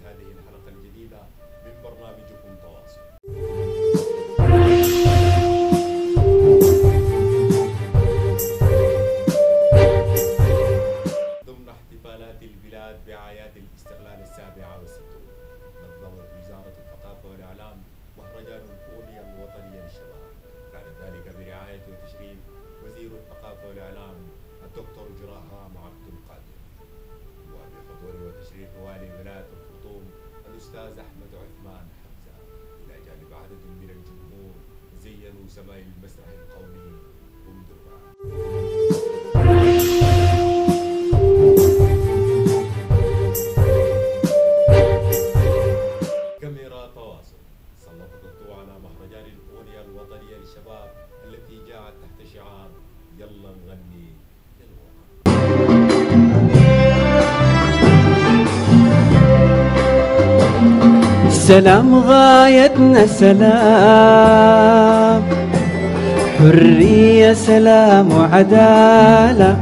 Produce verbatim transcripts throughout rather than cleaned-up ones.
هذه الحلقة الجديدة من برنامجكم تواصل. ضمن احتفالات البلاد بأعياد الاستقلال السابعة والستون، نظمت وزارة الثقافة والإعلام مهرجان الأغنية الوطنية للشباب، كان ذلك برعاية وتشريف وزير الثقافة والإعلام الدكتور جراهام عبد القادر، وبحضور وتشريف والي ولاية الخرطوم الأستاذ أحمد عثمان حمزة، إلى جانب عدد من الجمهور زينوا سماء المسرح القومي بمدرها. كاميرا تواصل سلطت الضوء على مهرجان الأغنية الوطنية للشباب التي جاءت تحت شعار يلا نغني للوطن. سلام غايتنا سلام، حرية سلام وعدالة.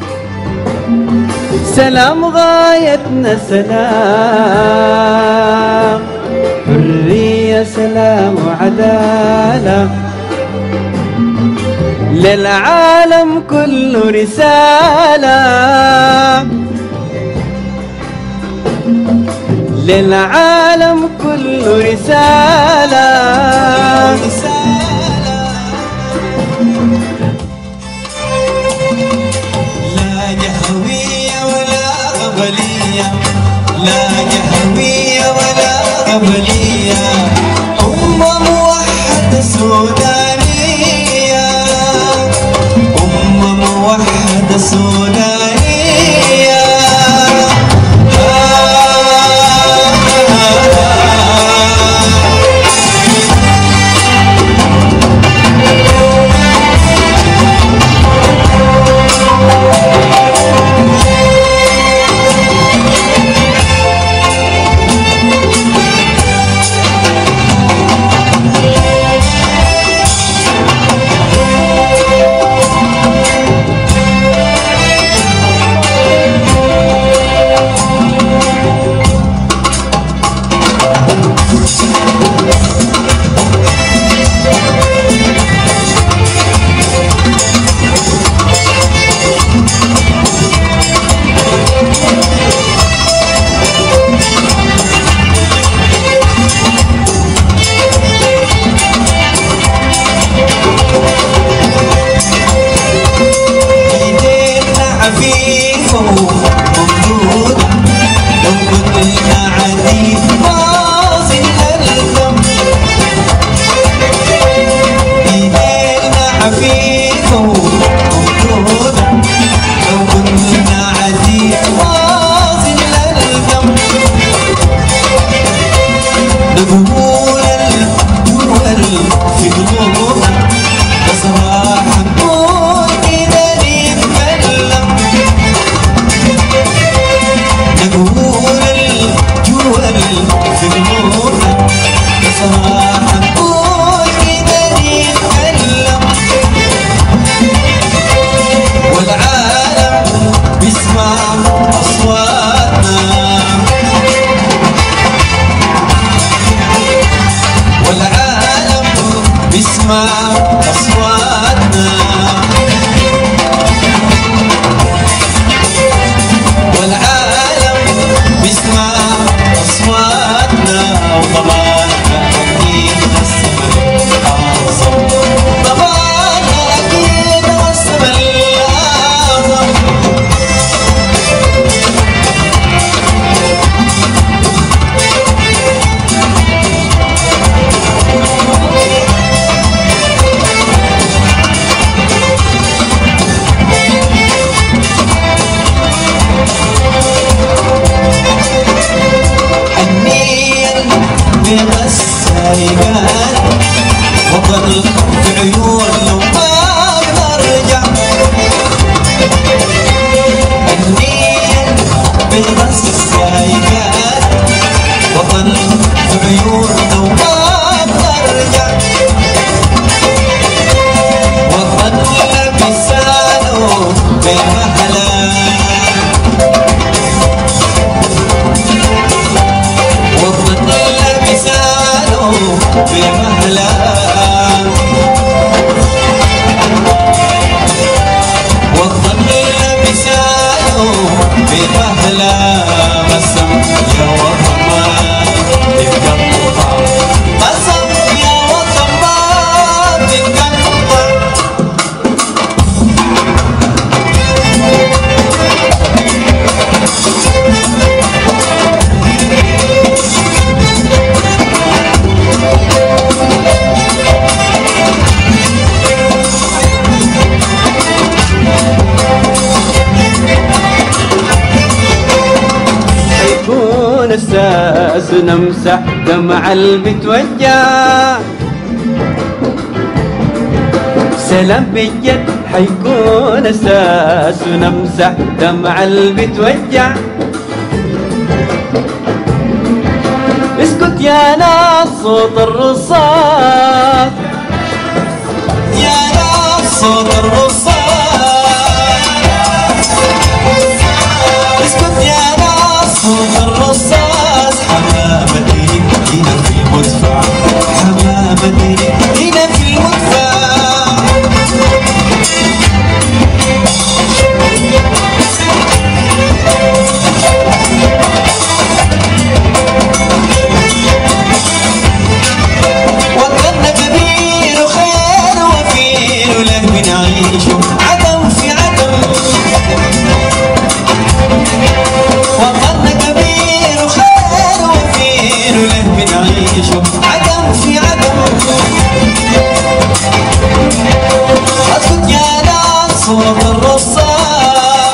سلام غايتنا سلام، حرية سلام وعدالة. للعالم كله رسالة، للعالم كله رسالة. لا جهوية ولا قبلية، لا جهوية ولا قبلية، أمة موحدة سودانية، أمة موحدة سودانية. أساس نمسح دمع اللي بتوجع. سلام بجد حيكون أساس نمسح دمع اللي بتوجع. اسكت يا ناس صوت الرصاص، يا ناس صوت الرصاص. اسكت يا ناس صوت الرصاص. حمامتي هنا في المدفع، حمامتي هنا في المدفع. وطننا كبير وخير وفير وله بنعيش عدم في عدم. وطننا كبير وخير وفير وله بنعيش عدم في عدم. اسكت يا ناس صوت الرصاص.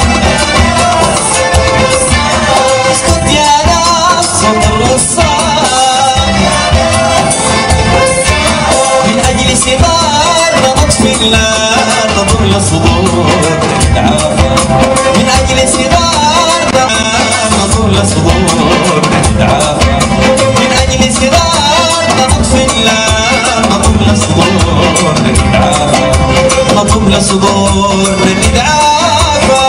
اسكت يا ناس صوت الرصاص. من أجل صغار نطفي النار تضل الصدور تعافى. من أجل صغار نطول الصدور تعافى. من أجل صغار نطفي النار نطول الصدور تعافى. نطول الصدور نتعافى.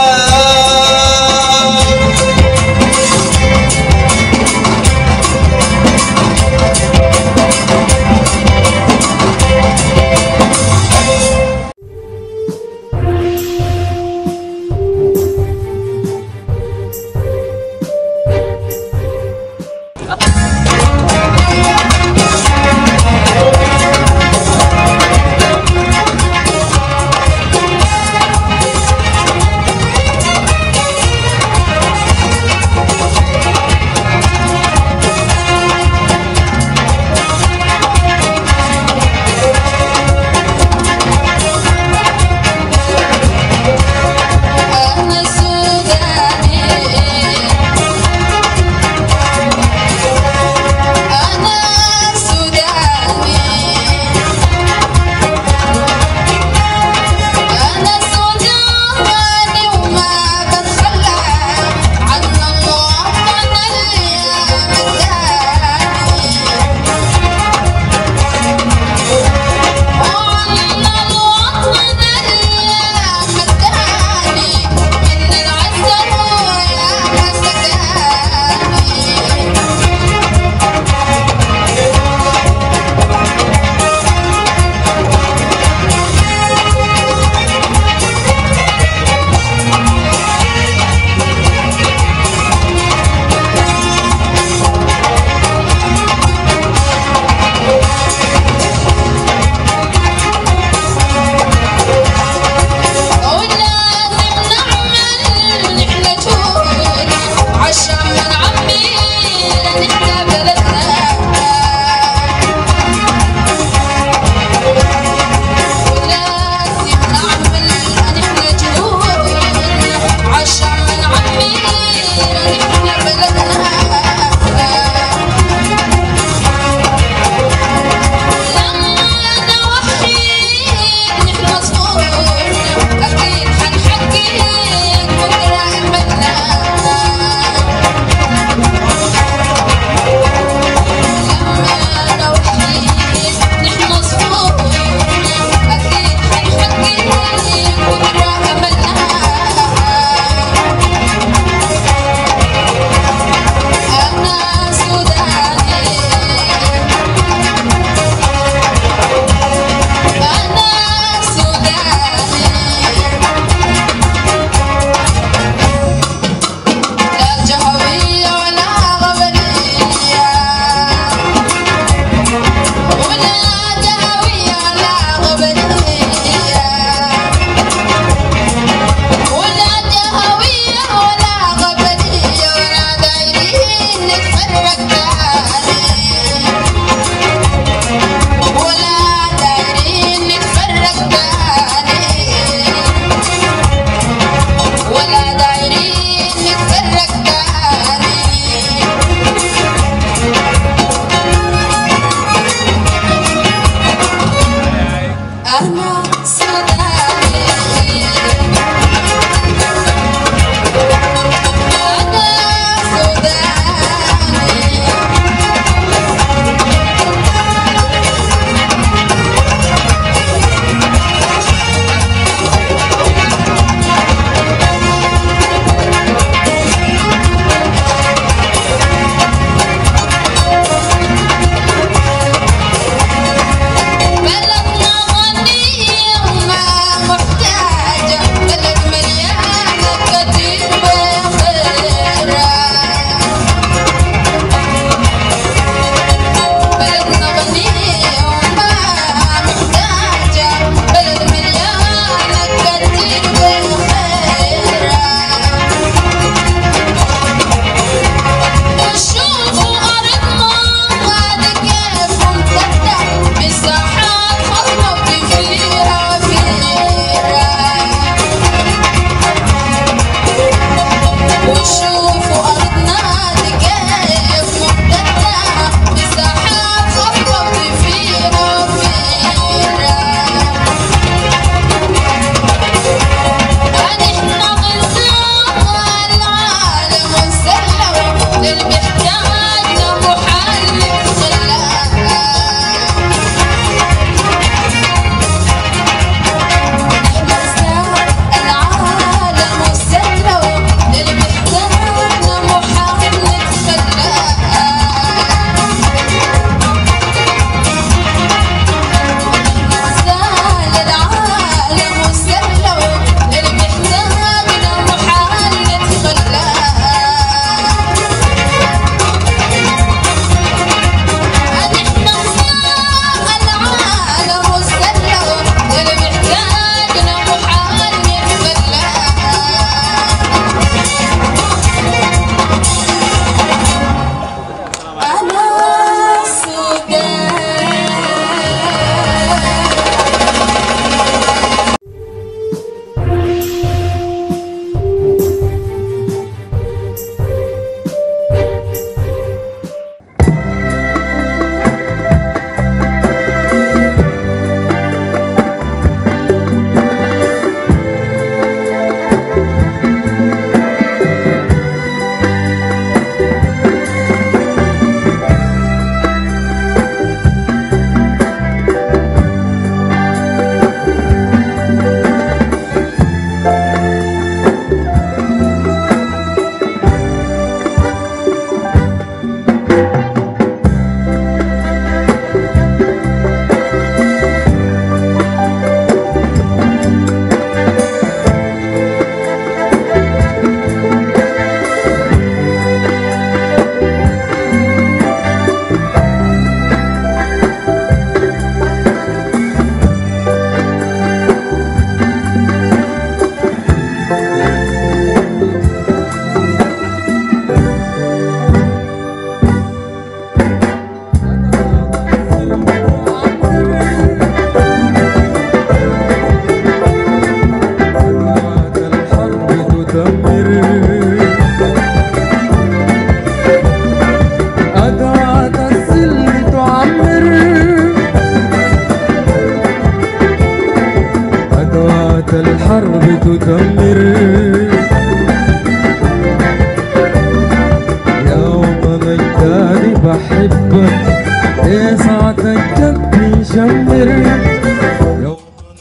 بحبك يا ساعتك جنبي شمر يا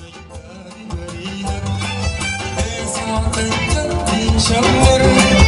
ساعتك جنبي شمر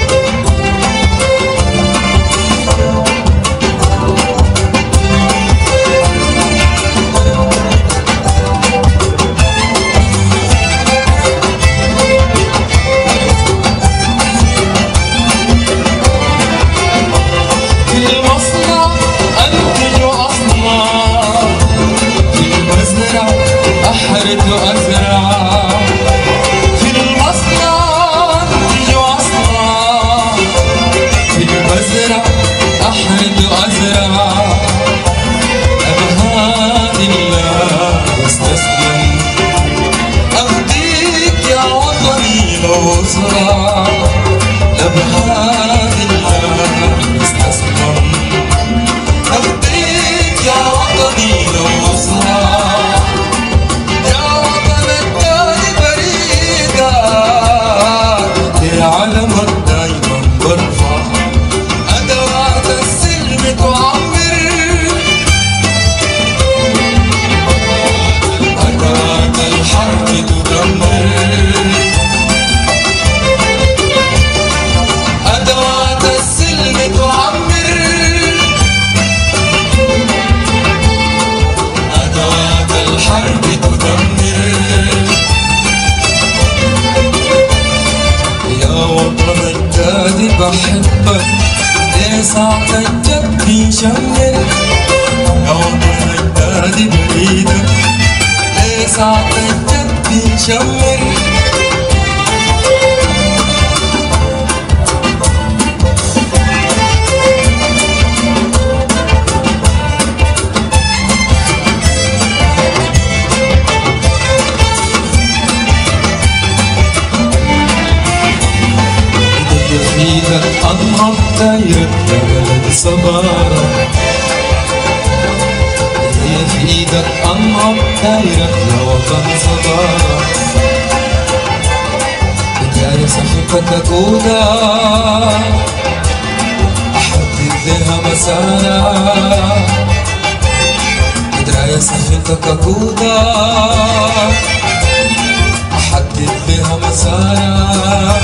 بحبك ليه ساعتك جنبي شمر يا وطن اجدادي بايدك ليه ساعتك جنبي شمر أضرب دايرك يا بلد صبارة هي في إيدك أضرب دايرك يا وطن صبارة بداية صحيفتك أكودا أحدد لها مسارة بداية صحيفتك أكودا أحدد لها مسارة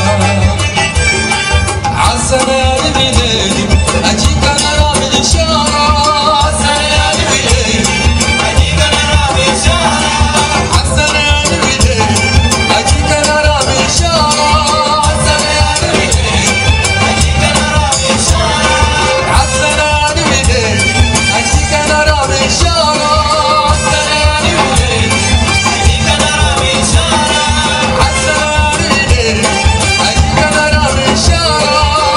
عالسنة بليلي أجيك أنا رامي إشارة عالسنة بليلي أجيك أنا رامي إشارة عالسنة بليلي أجيك أنا رامي إشارة عالسنة بليلي أجيك أنا رامي إشارة عالسنة بليلي أجيك أنا رامي إشارة عالسنة بليلي أجيك أنا رامي إشارة عالسنة بليلي أجيك أنا رامي إشارة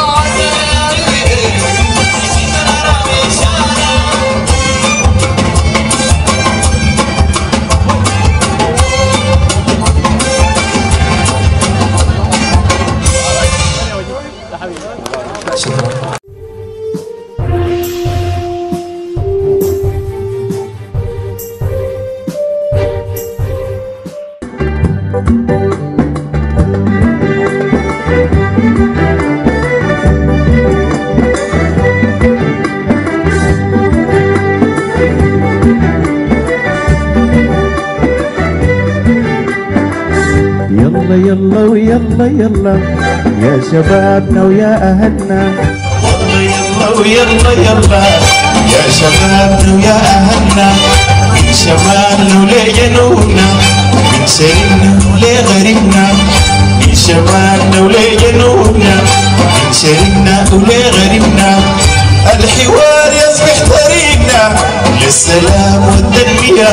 يلا ويلا يلا يا شبابنا ويا أهلنا والله يلا ويلا يلا يا شبابنا ويا أهلنا من شمالنا ولجنوبنا من شرقنا ولغربنا من شمالنا ولجنوبنا من شرقنا ولغربنا الحوار يصبح طريقنا للسلام والتنمية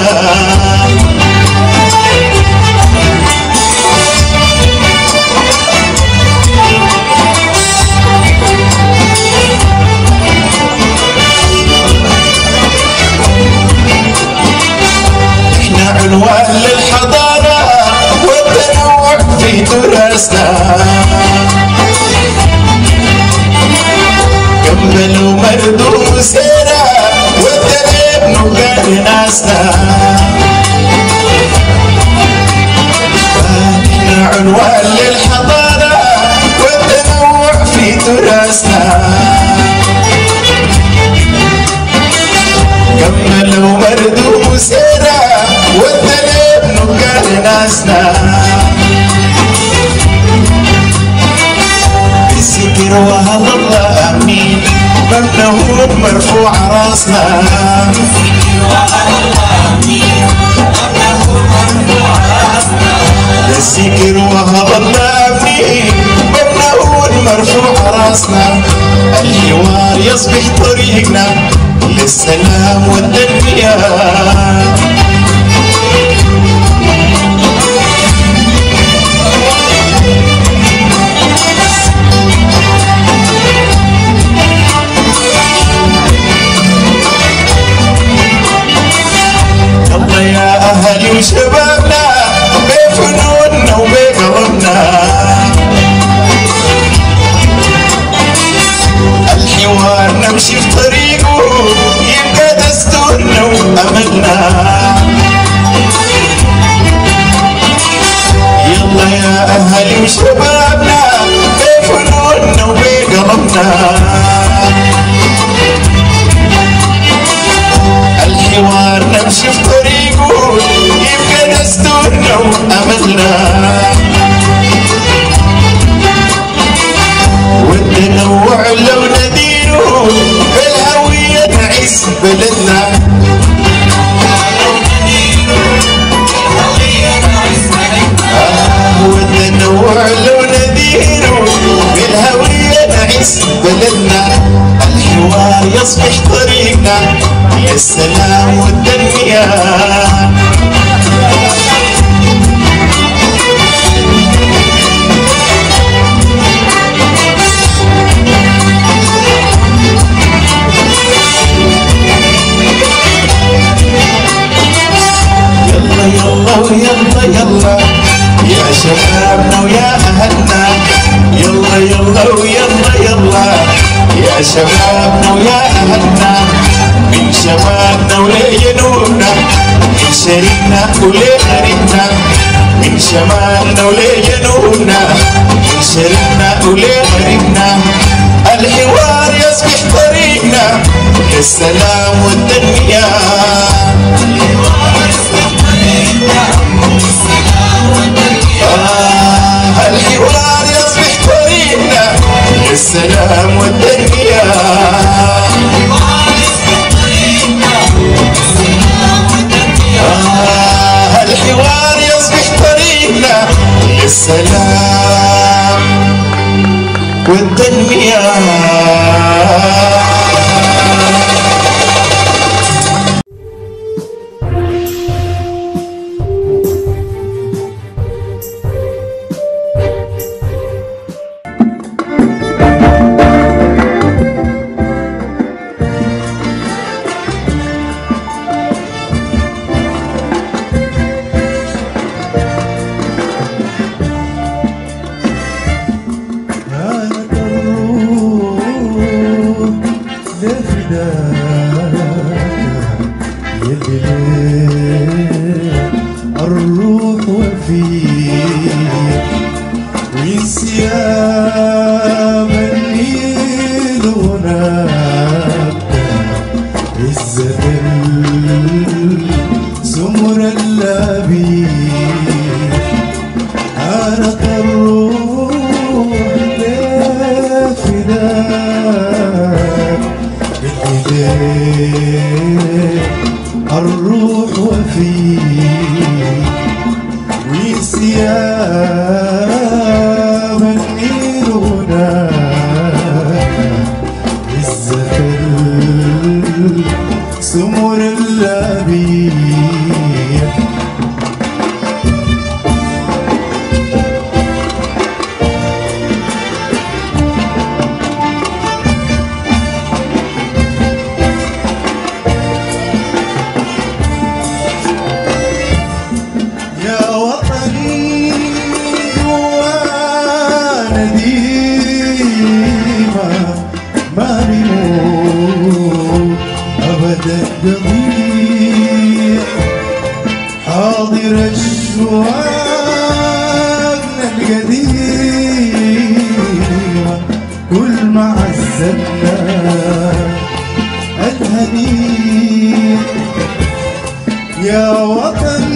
عنوان للحضارة والتنوع في تراثنا كمل ومردود سيرة والدرب نوقات ناسنا احنا عنوان للحضارة والتنوع في تراثنا نقول مرفوع راسنا السكر وهضنا فيه بنقول مرفوع راسنا الحوار يصبح طريقنا للسلام والتنمية يلا يا أهلي وشبابنا بفنوننا وبقلبنا الحوار نمشي في طريقه يبقى دستورنا وأملنا يلا يا أهلي وشبابنا بفنوننا وبقلبنا الحوار نمشي في طريقه يبقى دستورنا وأملنا والتنوع لو ندينه بالهوية نعيش بلدنا والتنوع لو ندينه بالهوية نعيش بلدنا الحوار يصبح طريقنا للسلام والتنمية يلا يلا ويلا يلا يا شبابنا ويا أهلنا يلا يلا ويلا يلا يا شبابنا ويا أهلنا من شمالنا ولجنوبنا من شرقنا ولغربنا من شمالنا ولجنوبنا من شرقنا ولغربنا الحوار يصبح طريقنا للسلام والتنمية الحوار يصبح طريقنا للسلام والتنمية الحوار يصبح طريقنا للسلام والتنمية الحوار يصبح طريقنا للسلام والتنمية الروح وفيه وانسياب النيل هناك عزة سمر اللبيب عانق الروح لفداك بالإيدين الروح وفيه وثياب النيل هناك عزة سمر اللبيب الضيع حاضر أشواقنا القديمة كل معزتنا الهنيء يا وطن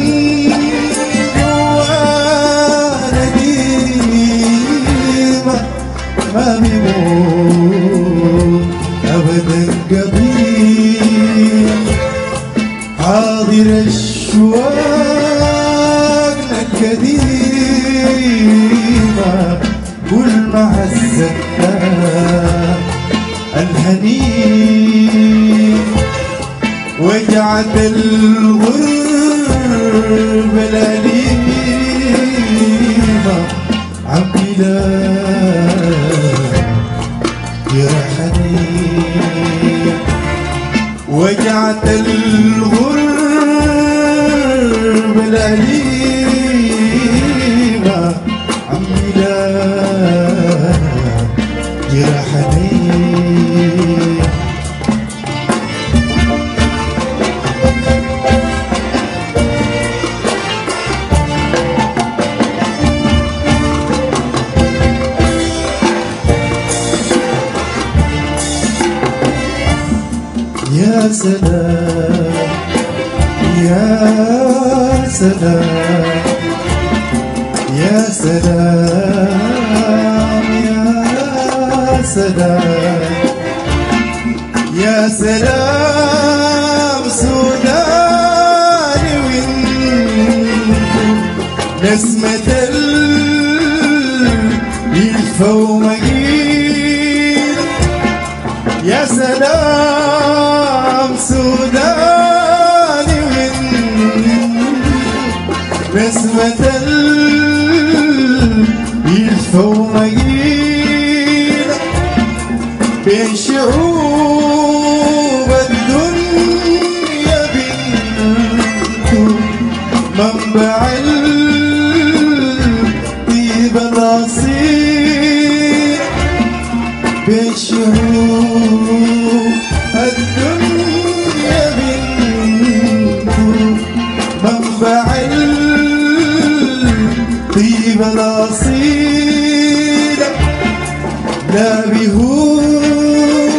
جوانا ديما ما بيموت أبدا القضية حاضر الشواق القديمة والمع الزكاة الهنيء وجعت الغرب الأليمة عمي لا يرحني وجعت الغرب الأليمة عمي لا يرحني يا سلام يا سلام يا سلام يا سلام يا سلام سوداني وانتو نسمة اليلفة ومقيل يا سلام سوداني وانتو نسمة اليلفة ومقيل بين شعوب الدنيا بنتو منبع الطيب الأصيل بين شعوب الدنيا بنتو منبع الطيب الأصيل لا بهون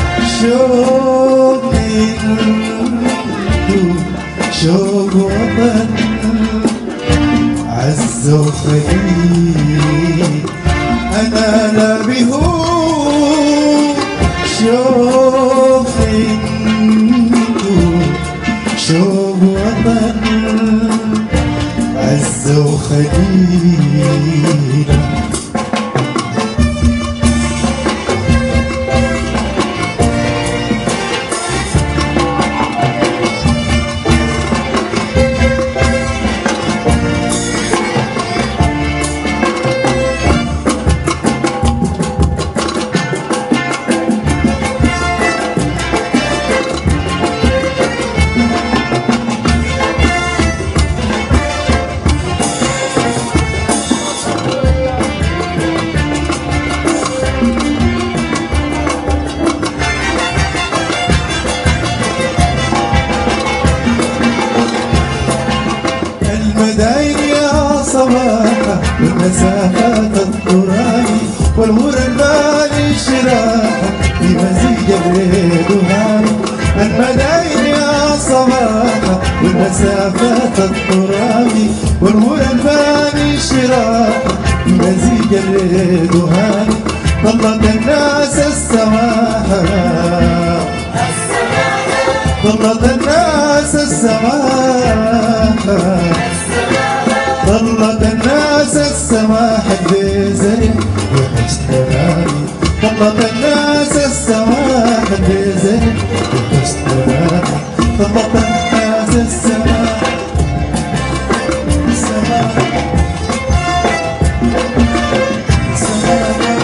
شوق شوق وطن عز وخليل أنا لا بهون شوق شوق وطن عز وخليل المداين يا صباحة والمسافات الترابي والهور البالي شراحة في مزيج الليل وهاني المداين يا صباحة والمسافات الترابي والهور البالي شراحة في مزيج الليل وهاني ظلت الناس السماحة ظلت الناس السماحة ظلت الناس السماحة بزرع وحسن غالي ظلت الناس السماحة بزرع وحسن غالي ظلت الناس السماحة السماحة السماحة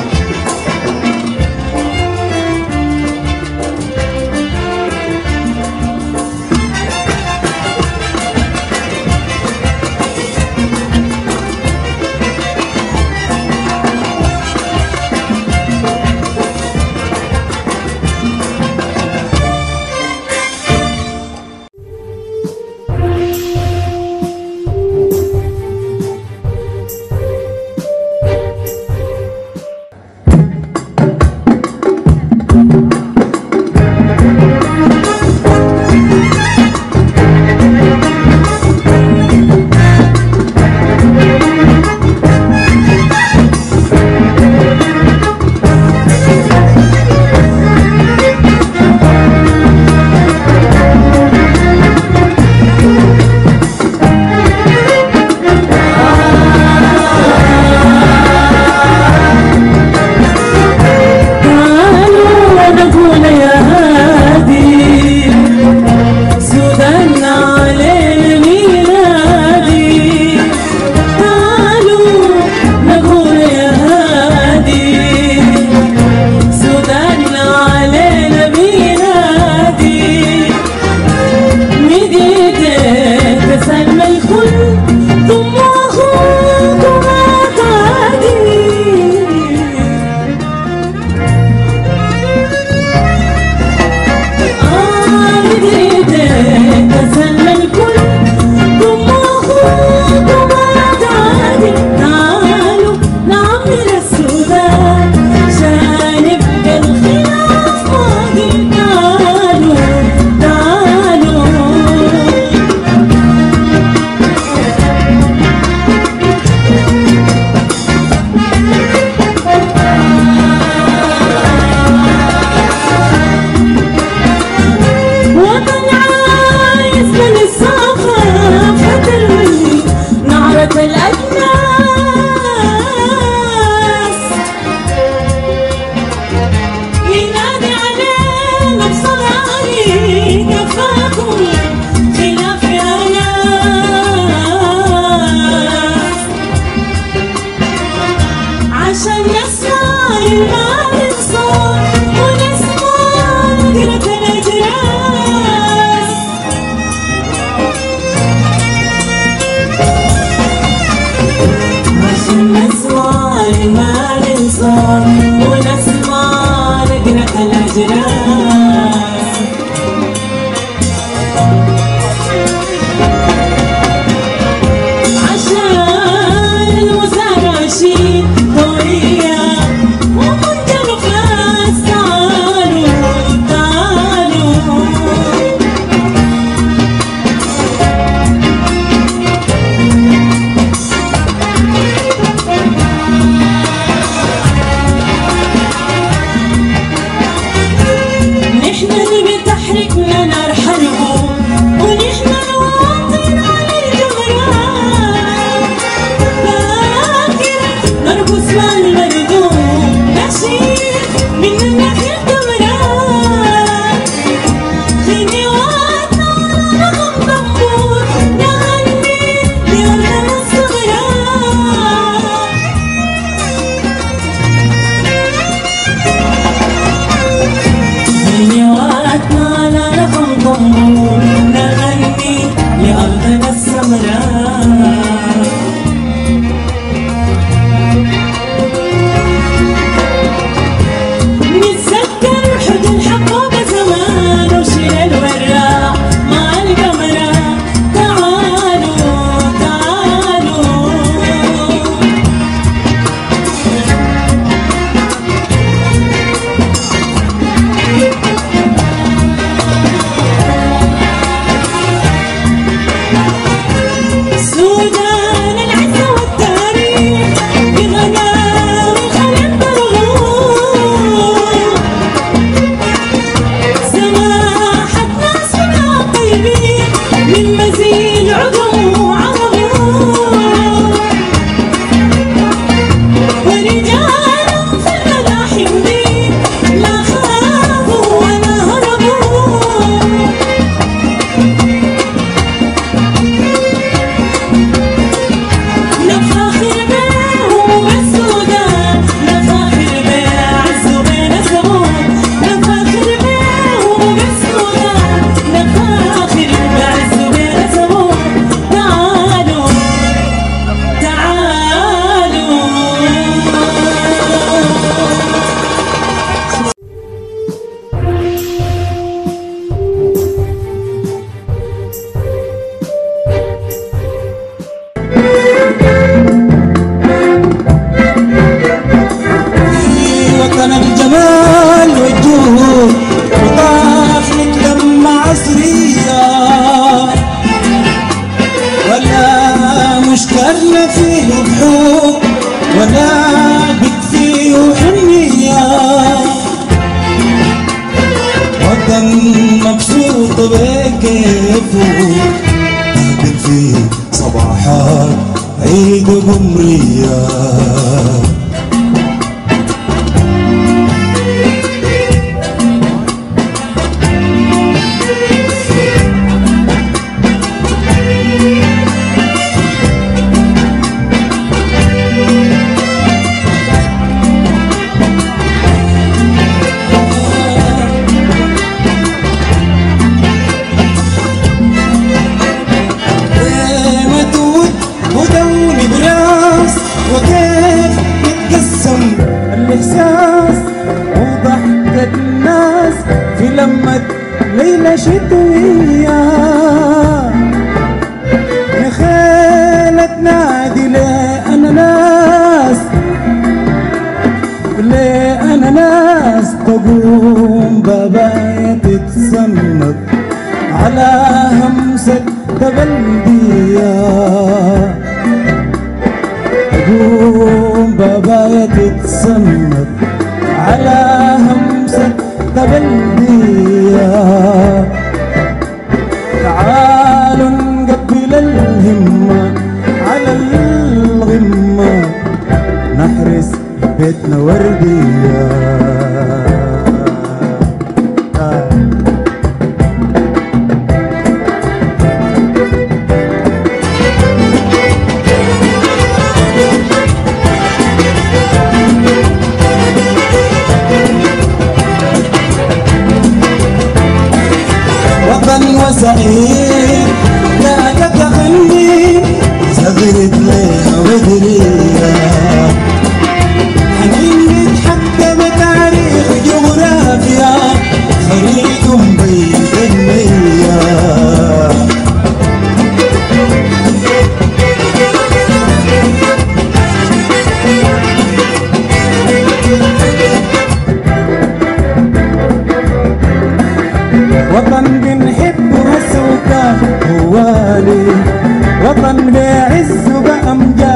وطن بيعز بأمجاد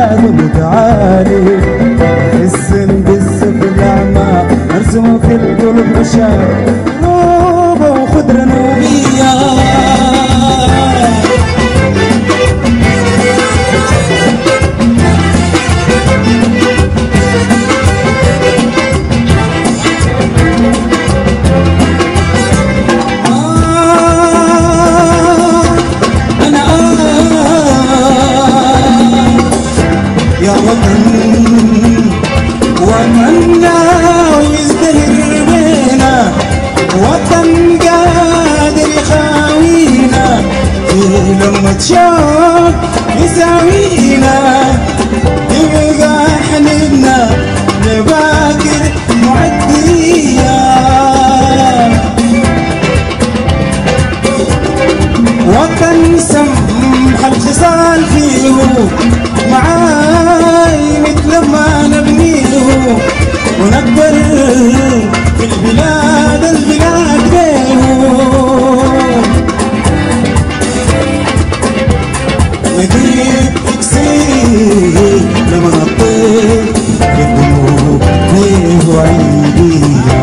شوق يساوينا يبقى حنيننا لباكر معدية وطن سمح الخصال فيه معاي مثل ما نبنيه ونكبر في البلاد البلاد بيه نجيب تكسير لما نطير يقولوا ليه وعيدية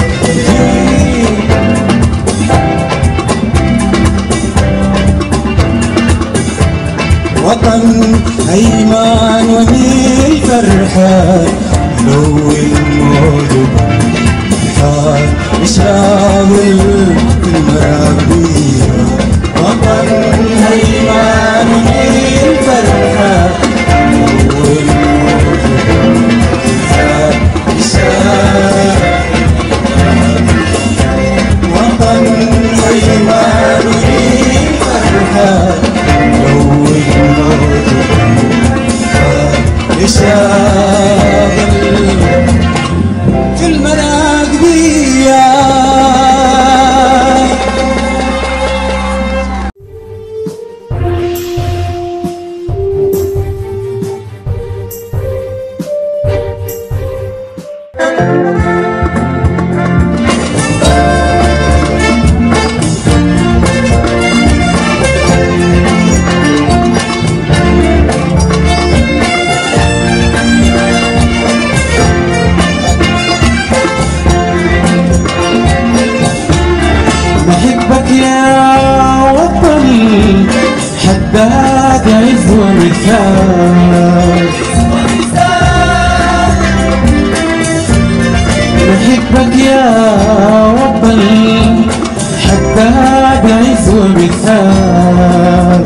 وطن هيمان ونيل فرحان لو الموجب حال يشاور المرابية وطن هيمان ونيل فرحان لو الموجب حال يشاور وطن هيمان ونيل فرحان لو الموجب حال يشاور في المراقبية بحبك يا وطن حداد عز ومثال بحبك يا وطن حداد عز ومثال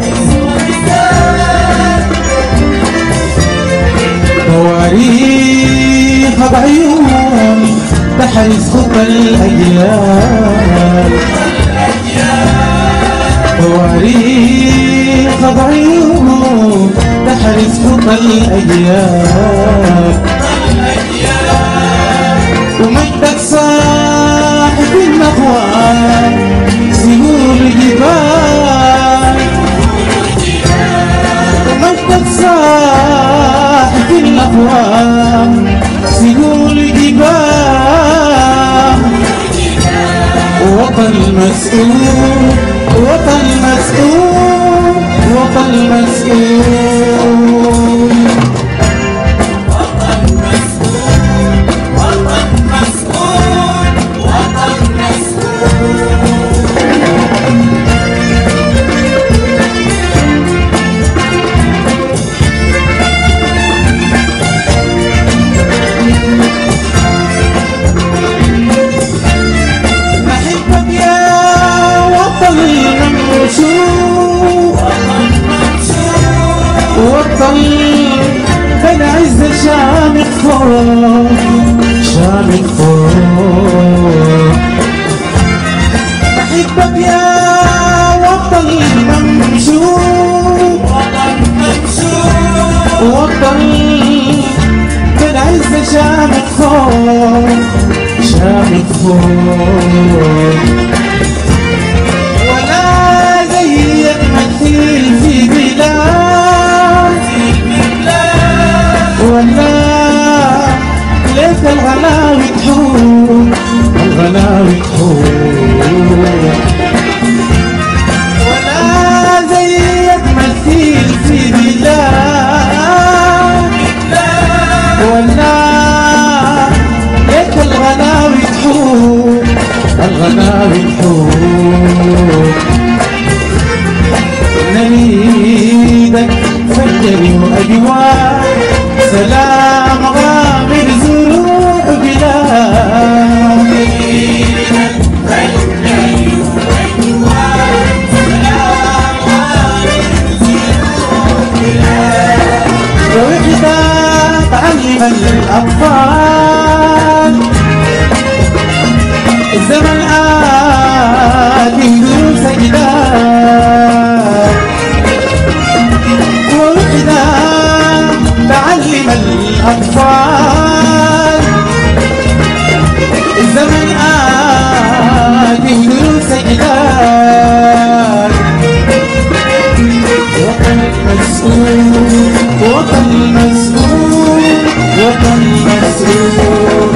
تواريخ بعيون تحرس خطى الأجيال تواريخ بعيون تحرس خطى الأجيال ومجدك صاحب النخوة سيول الجبال ومجدك صاحب النخوة سيول الجبال وطن مسؤول وطن مسؤول وطن مسؤول وطن مسؤول وطن مسؤول وطن بحبك يا وطن ممشوق وطن بين عز شامخ فوق شامخ فوق بحبك يا وطن ممشوق وطن بين عز شامخ فوق شامخ فوق ولا زيك مثيل في بلاد ولا ليك الغلاوي تحول الغلاوي تحول ولا زيك مثيل في بلاد ولا ليك الغلاوي تحول الغلاوي تحول وطن مسؤول وطن مسؤول وطن مسؤول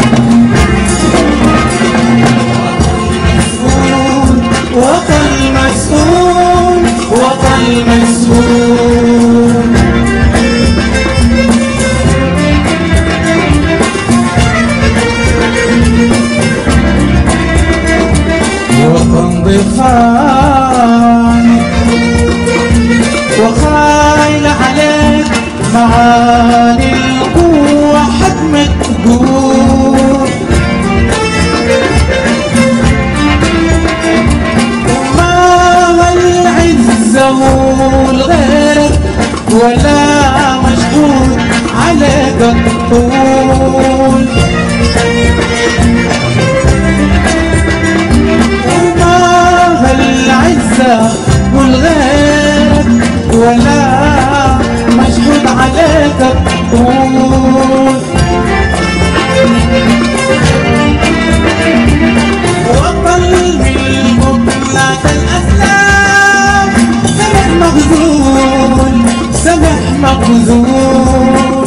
وطن مسؤول وطن مسؤول وطن ضفان وخايل عليك معاني القوة حتما تقول والغيرك ولا مشهود عليك الطول وما هالعزة والغيرك ولا مشهود عليك الطول وطن من مطلق الأسلام مخزون سمح مخزون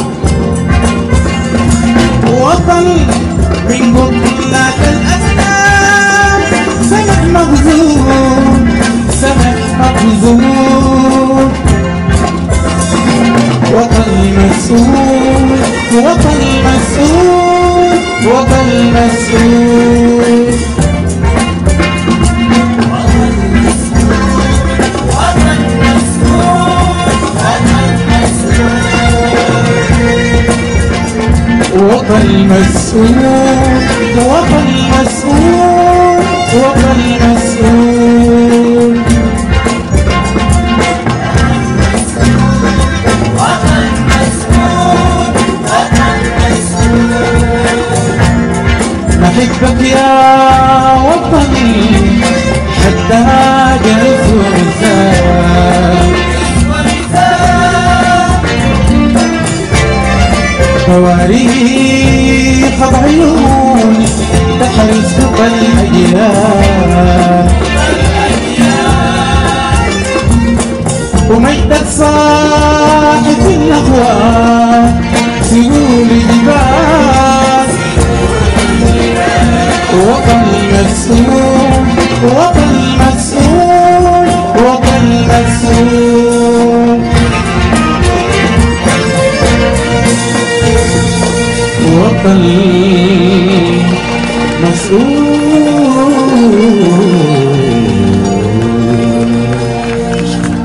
وطن من بطلة الأسلام سمح مخزون سمح مخزون وطن مسؤول وطن مسؤول وطن مسؤول وطن مسؤول وطن مسؤول وطن مسؤول وطن مسؤول وطن مسؤول نحبك يا وطني حتى جرس ونساك تواريخ بعيوني تحرس بقى الأجيال ومجدك صاحب الأخوان سيول جبال وطن مسؤول وطن مسؤول وطن مسؤول وطن مسؤول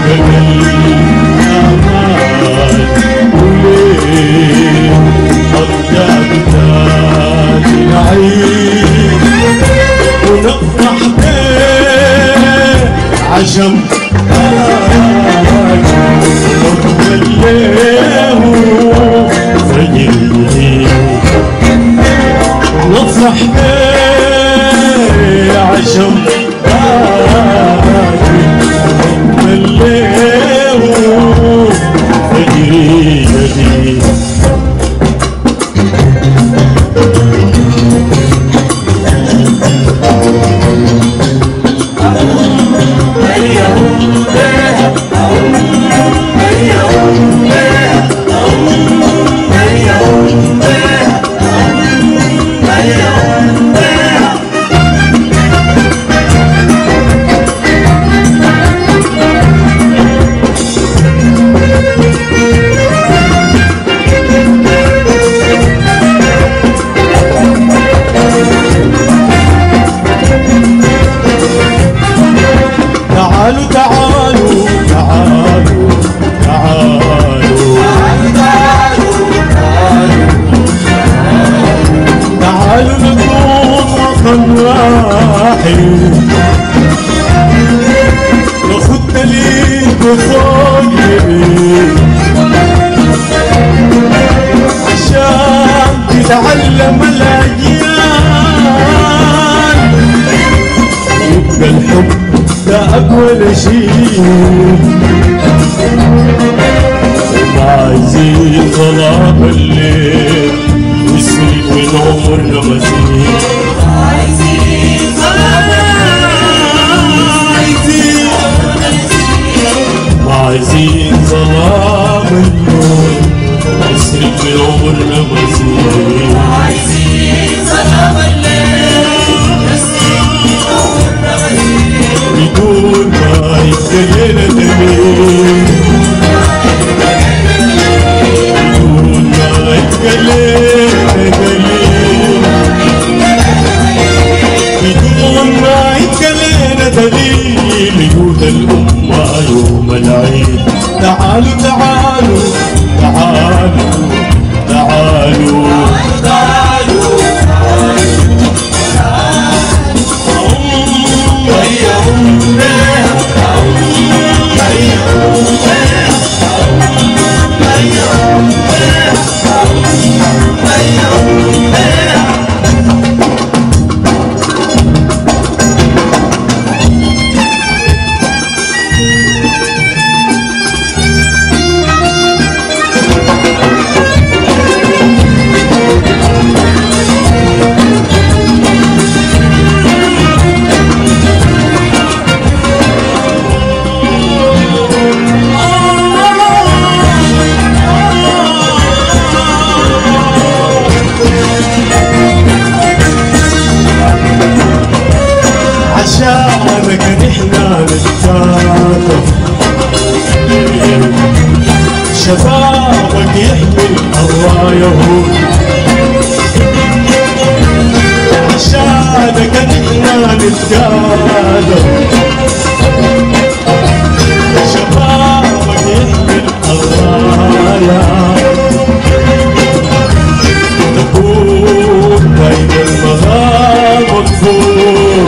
عجم وتوليه فجري نفرح بيه عجم وتوليه فجري جديد تعالوا تعالوا تعالوا تعالوا نكون وطن واحد ناخد دليل بفوق يمين عشان تتعلم الأجيال يبقى الحب ده أقوى شيء ما عايزين ظلام الليل وسرق من عمرنا مزيد عايزين ظلام عايزين ما عايزين ظلام الليل وسرق من عمرنا مزيد عايزين ظلام الليل بدون ما يتكلم دمين بدون ما يتكلم دليل بدون ما يتكلم دليل يقول الأمة يوم العيد تعالوا تعالوا تعالوا تعالوا تعالوا عشانك نحنا نتكاتف شبابك يحمل الراية عشانك نحنا نتكاتف شبابك يحمل الراية تكون بين المغام مقبول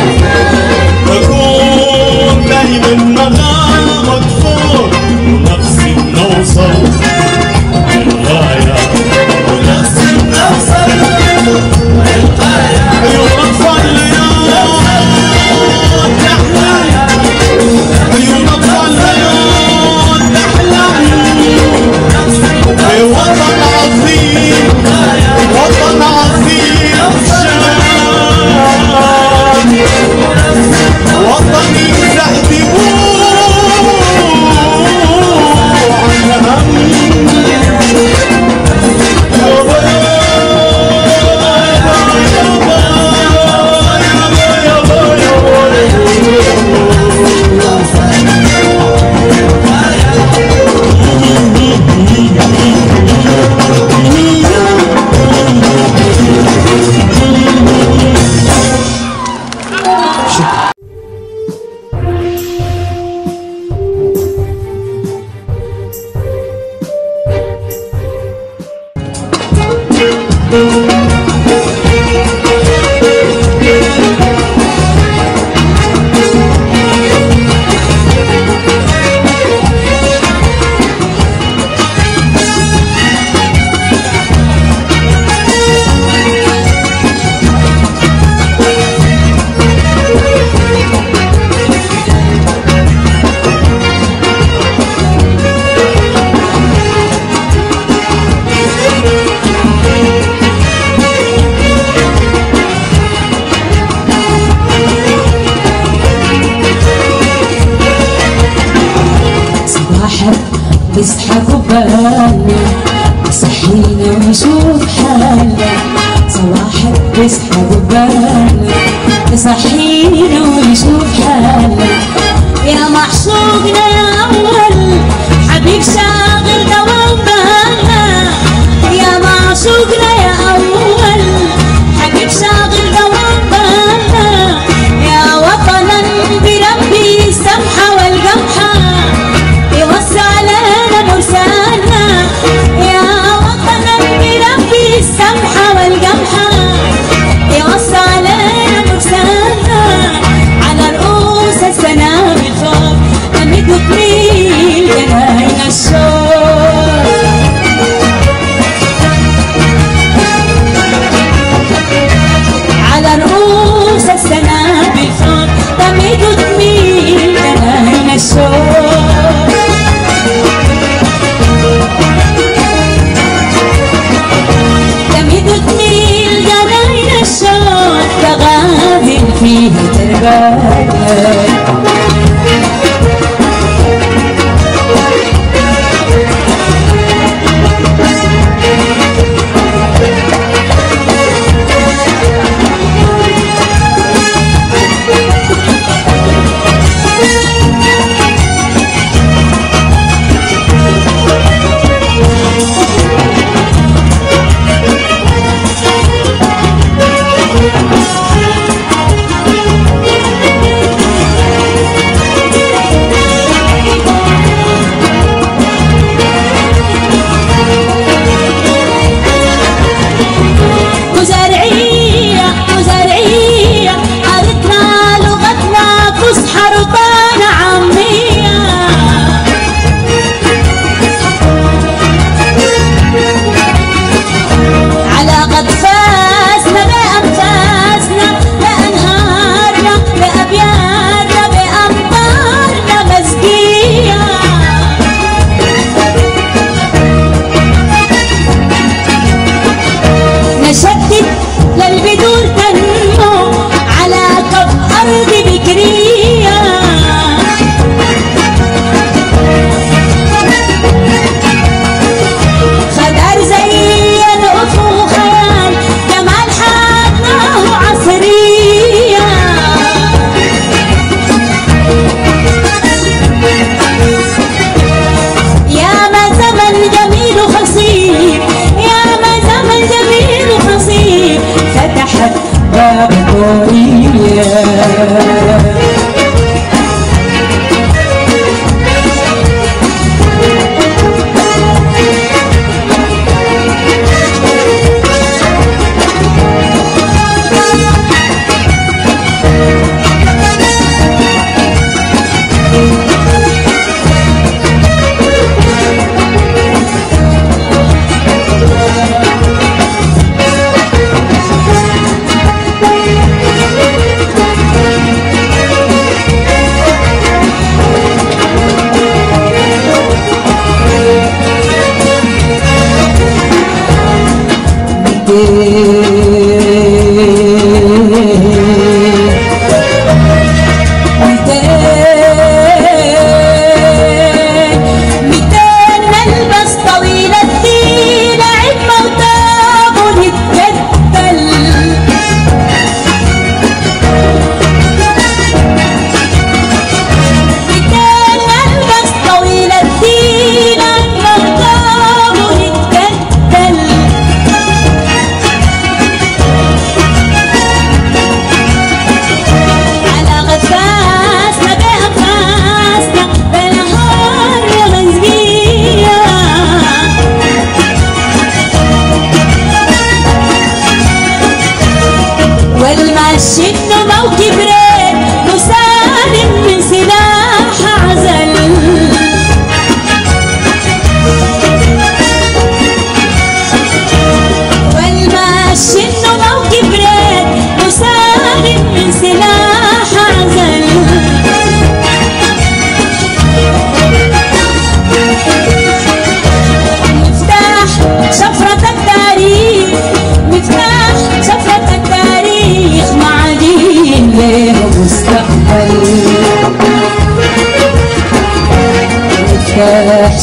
تكون دايما مغامك فوق ونفس يسحقوا بالنا يصحينا ويشوف حالنا صباحك يسحقوا بالنا يصحينا ويشوف حالنا يا معشوقنا يا أول حبيب شاغل دوام بالنا يا معشوقنا يا أول حبيب شاغل دوام بالنا يا وطنا بربي السمحة والقمحة يوسع لنا مرسالنا يا وطنا بربي السمحة والقمحة يوسع لنا مرسالنا على رؤوس السنابل فوق تمد وتميل جناين الشوق على رؤوس السنابل فوق تمد وتميل جناين الشوق تمد وتميل جناين الشوق تغازل فيها تربايا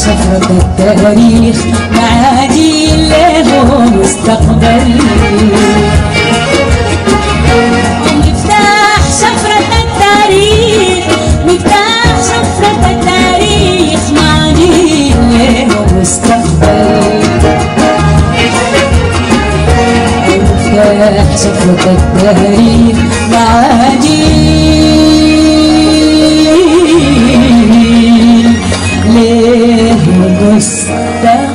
شفرة التاريخ مع جيل له مستقبل. مفتاح شفرة التاريخ، مفتاح شفرة التاريخ مع جيل له مستقبل. مفتاح شفرة التاريخ مع جيل له مستقبل.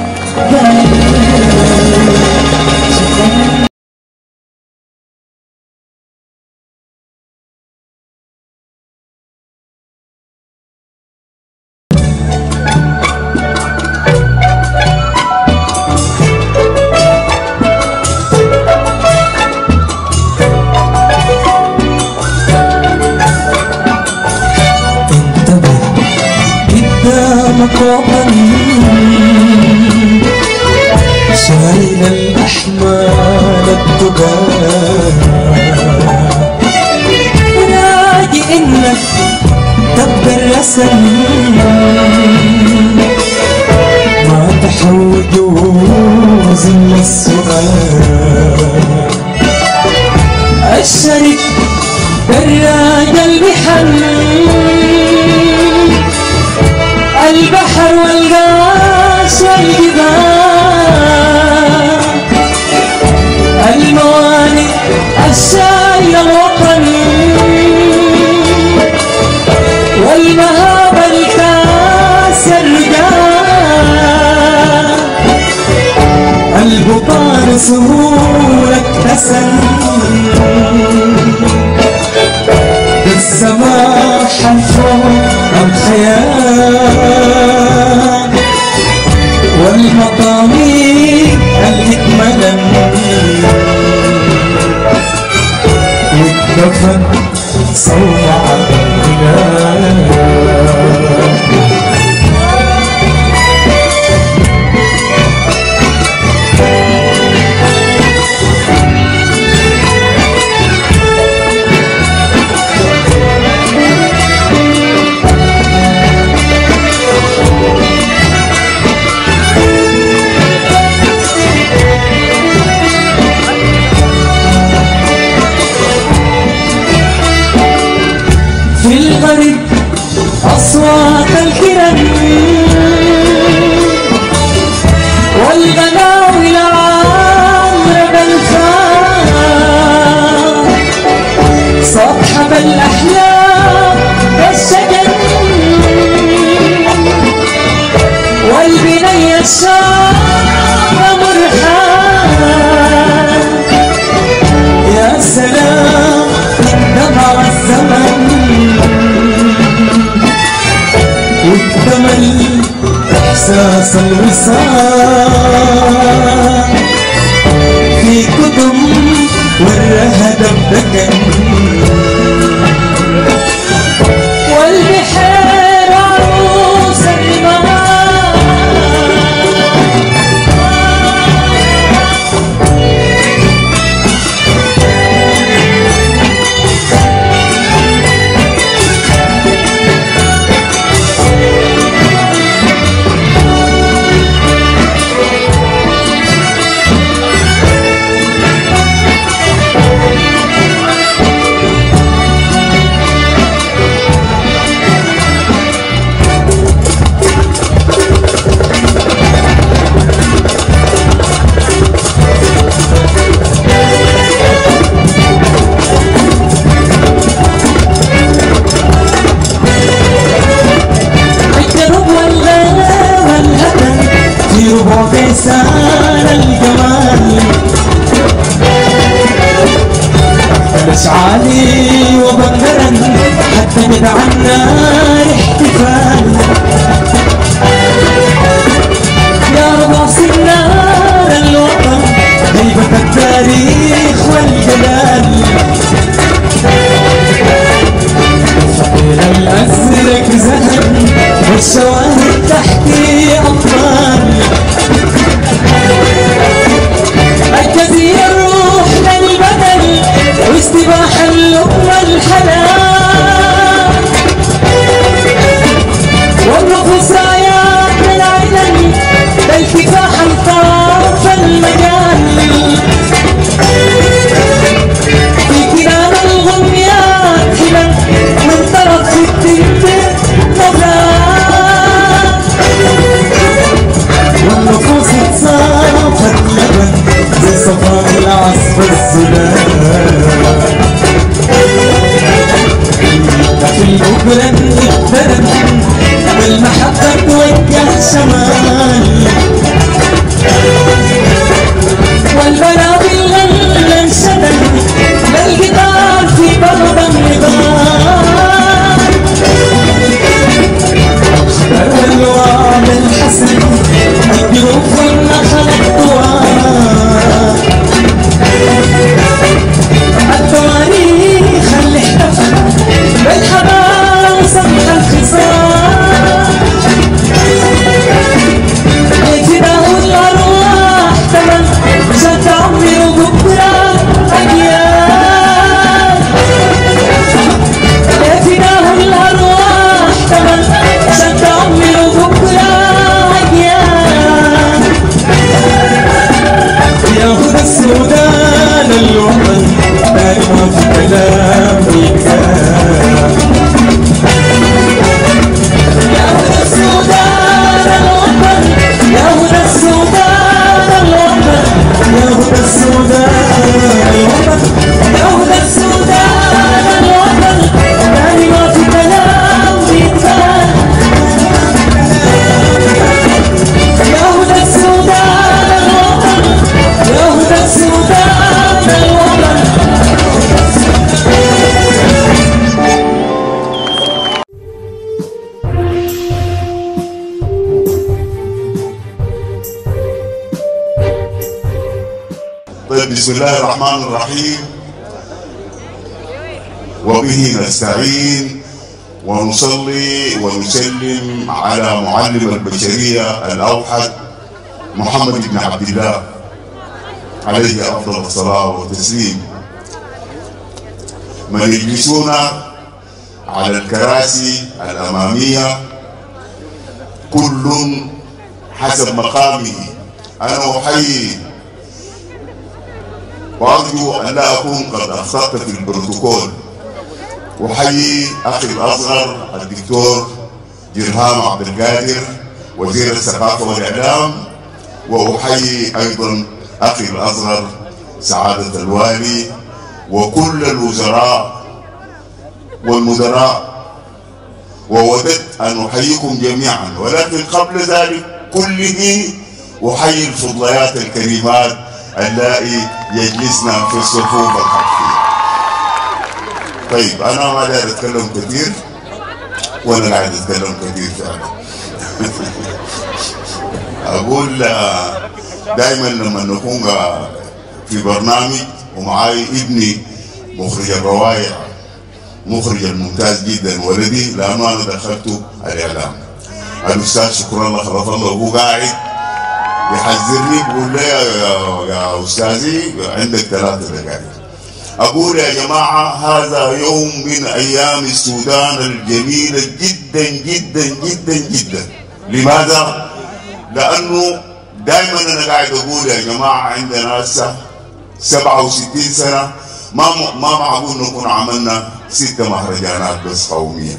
شايل الأحمال التجار راجي إنك تبقى الرسم ما تحوج وزن السؤال. الشريك دراج البحر البحر والغاش والجبال الموانئ الشايلة الوطن والمهابة الكاس الرجال البطان سهولة اكتسل بالسماح الفوق الخيال والمطامير اللي اتملى والدفن صوع الهلال. في الغرب أصوات الكرم والغناوي العامرة بالفام صاحب الأحلام والشجن والبنية الشامة مرحان. يا سلام دمع الزمن واكتمل إحساس الوصال في قدم والرهدم دكن والبحير عروس الرمال. وفيسان الجمال مشعالي وبندرا حتى ندعى النار احتفال. يا راس النار الوطن هيبة التاريخ والجلال الفقير الأزرق زهر والشواهد تحتي أطفال. الجزيرة الروح للبدن واستباح اللقمة الحلال والنفوس رايات من عين الزلال في البكرة الدرب والمحبة توجه شمال والبلاء بالغل انشدد للقطار في بلد النضال والوعد الحسن الجروف والنخل الطوال التواريخ اللي احتفل بالحضارة وسمح الخصال فداه الأرواح تمن عشان تعمروا بكرة أجيال فداه الأرواح تمن عشان تعمروا بكرة أجيال ياخد السودان الوطن دايما في كلام بيتكلم ياخد السودان الوطن ياخد السودان الوطن ياخد السودان الوطن ياخد السودان الوطن دايما في كلام بيتكلم ياخد السودان الوطن ياخد السودان الوطن. طيب، بسم الله الرحمن الرحيم، وبه نستعين ونصلي ونسلم على معلم البشرية الأوحد محمد بن عبد الله عليه أفضل الصلاة والتسليم. من يجلسون على الكراسي الأمامية كل حسب مقامه. أنا أحيي وأرجو أن لا أكون قد أخطأت في البروتوكول. أحيي أخي الأصغر الدكتور جرهام عبد القادر وزير الثقافة والإعلام، وأحيي أيضا أخي الأصغر سعادة الوالي وكل الوزراء والمدراء، ووددت أن أحييكم جميعا، ولكن قبل ذلك كله أحيي الفضليات الكريمات اللائي يجلسنا في الصفوف الخلفية. طيب، أنا ما داير أتكلم كثير وأنا قاعد أتكلم كثير فعلا. أقول دائما لما نكون في برنامج ومعاي ابني مخرج الروايع، مخرج الممتاز جدا ولدي، لأنه أنا دخلته الإعلام، الأستاذ شكرا الله خلف الله، وهو قاعد يحذرني بيقول لي يا, يا أستاذي عندك ثلاثة دقائق. أقول يا جماعة هذا يوم من أيام السودان الجميلة جدا جدا جدا جدا. لماذا؟ لأنه دائما أنا قاعد أقول يا جماعة عندنا هسه سبعة وستين سنة ما ما معقول نكون عملنا ستة مهرجانات بس قومية.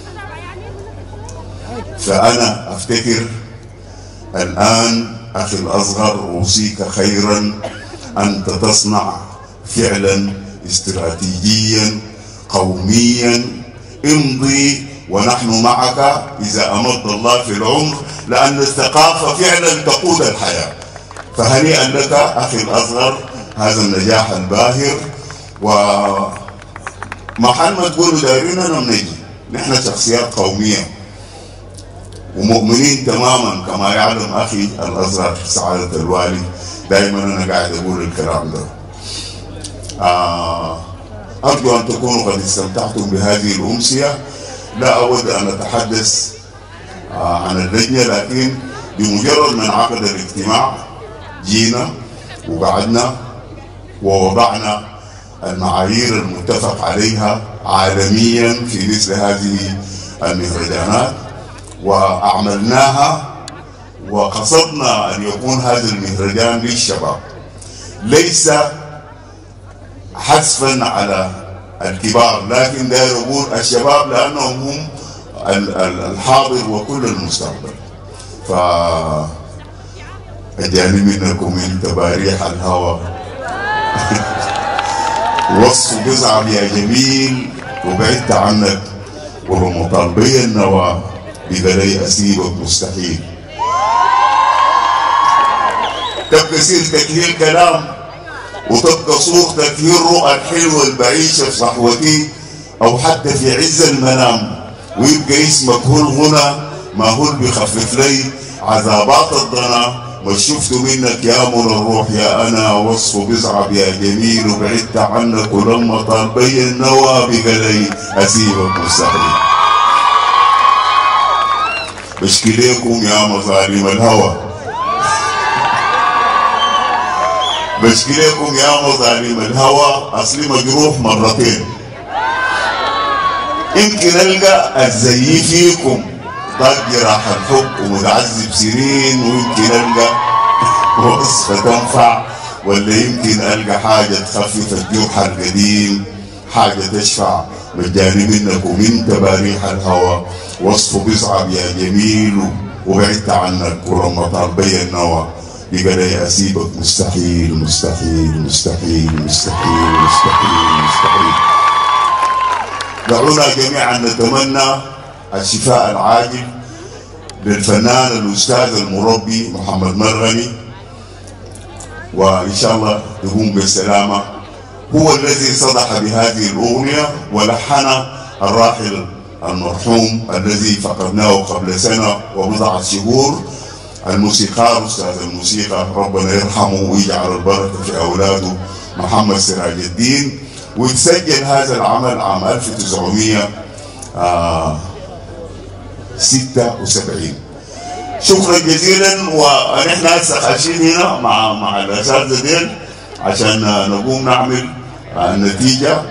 فأنا أفتكر الآن أخي الأصغر أوصيك خيرا أنت تصنع فعلا استراتيجيا قوميا، امضي ونحن معك إذا أمض الله في العمر، لأن الثقافة فعلا تقود الحياة. فهنيئا لك أخي الأصغر هذا النجاح الباهر. ومحل ما تقولوا دايرين أنا منجي، نحن شخصيات قومية ومؤمنين تماما كما يعلم أخي الأصغر سعادة الوالي. دائما أنا قاعد أقول الكلام ده. آه أرجو أن تكونوا قد استمتعتم بهذه الأمسية. لا أود أن أتحدث آه عن اللجنة، لكن بمجرد من عقد الاجتماع جينا وقعدنا ووضعنا المعايير المتفق عليها عالميا في مثل هذه المهرجانات وأعملناها، وقصدنا أن يكون هذا المهرجان للشباب، ليس حذفا على الكبار، لكن داير أقول الشباب لأنهم هم الحاضر وكل المستقبل. ف أجاني منكم من تباريح الهوى وصف بزعم يا جميل وبعدت عنك، ولما طالبي النوى بقلي أسيبك مستحيل. تبقى سيرتك هي الكلام، وتبقى صورتك هي الرؤى الحلوة البعيشة في صحوتي أو حتى في عز المنام، ويبقى اسمك هو الغنى ما هو بيخفف لي عذابات الضنا. ما شفت منك يا من الروح يا أنا، وصف بيصعب يا جميل وبعدت عنك، ولما طال بي النوى بقلي أسيبك مستحيل. بشكي ليكم يا مظالم الهوى، بشكي لكم يا مظالم الهوى، أصلي مجروح مرتين. يمكن ألقى الزي فيكم طاق جراح الحب ومتعذب سنين، ويمكن ألقى وصفة تنفع، ولا يمكن ألقى حاجة تخفف الجرح القديم، حاجة تشفع مجاني منك ومن تباريح الهوى. وصفه بيصعب يا جميل وبعدت عنك، ولما طال بي النوى بقى أسيبك مستحيل مستحيل مستحيل مستحيل مستحيل مستحيل. دعونا جميعا نتمنى الشفاء العاجل للفنان الأستاذ المربي محمد مرغني، وإن شاء الله يقوم بالسلامة. هو الذي صدح بهذه الأغنية ولحن الراحل المرحوم الذي فقدناه قبل سنة وبضعة شهور، الموسيقار أستاذ الموسيقى ربنا يرحمه ويجعل البركة في أولاده محمد سراج الدين. ويتسجل هذا العمل عام ألف وتسعمئة وستة وسبعين. شكرا جزيلا. ونحن هسه خاشين هنا مع مع الأساتذة ديل عشان نقوم نعمل النتيجة.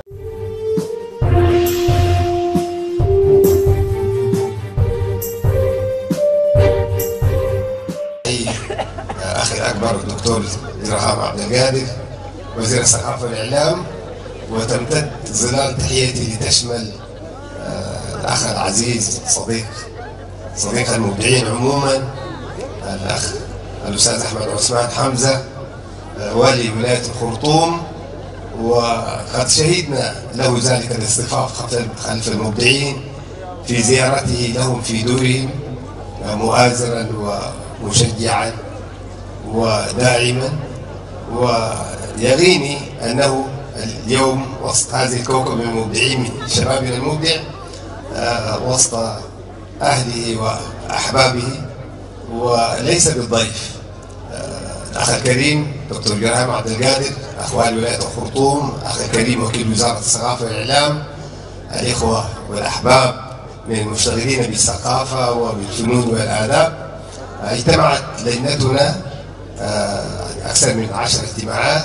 أخي الأكبر الدكتور جرهام عبد القادر وزير الثقافة والإعلام، وتمتد ظلال تحياتي لتشمل الأخ العزيز صديق صديق المبدعين عموما الأخ الأستاذ أحمد عثمان حمزة والي ولاية الخرطوم، وقد شهدنا له ذلك الاصطفاف خلف المبدعين في زيارته لهم في دورهم مؤازرا ومشجعا وداعما. ويغيني أنه اليوم وسط هذه الكوكب من المبدعين من شبابنا المبدع، وسط أهله وأحبابه، وليس بالضيف. الأخ الكريم دكتور جرهام عبد القادر أخ والي ولاية الخرطوم، أخ الكريم وكيل وزارة الثقافة والإعلام، الإخوة والأحباب من المشتغلين بالثقافة وبالفنون والآداب. اجتمعت لجنتنا أكثر من عشر اجتماعات،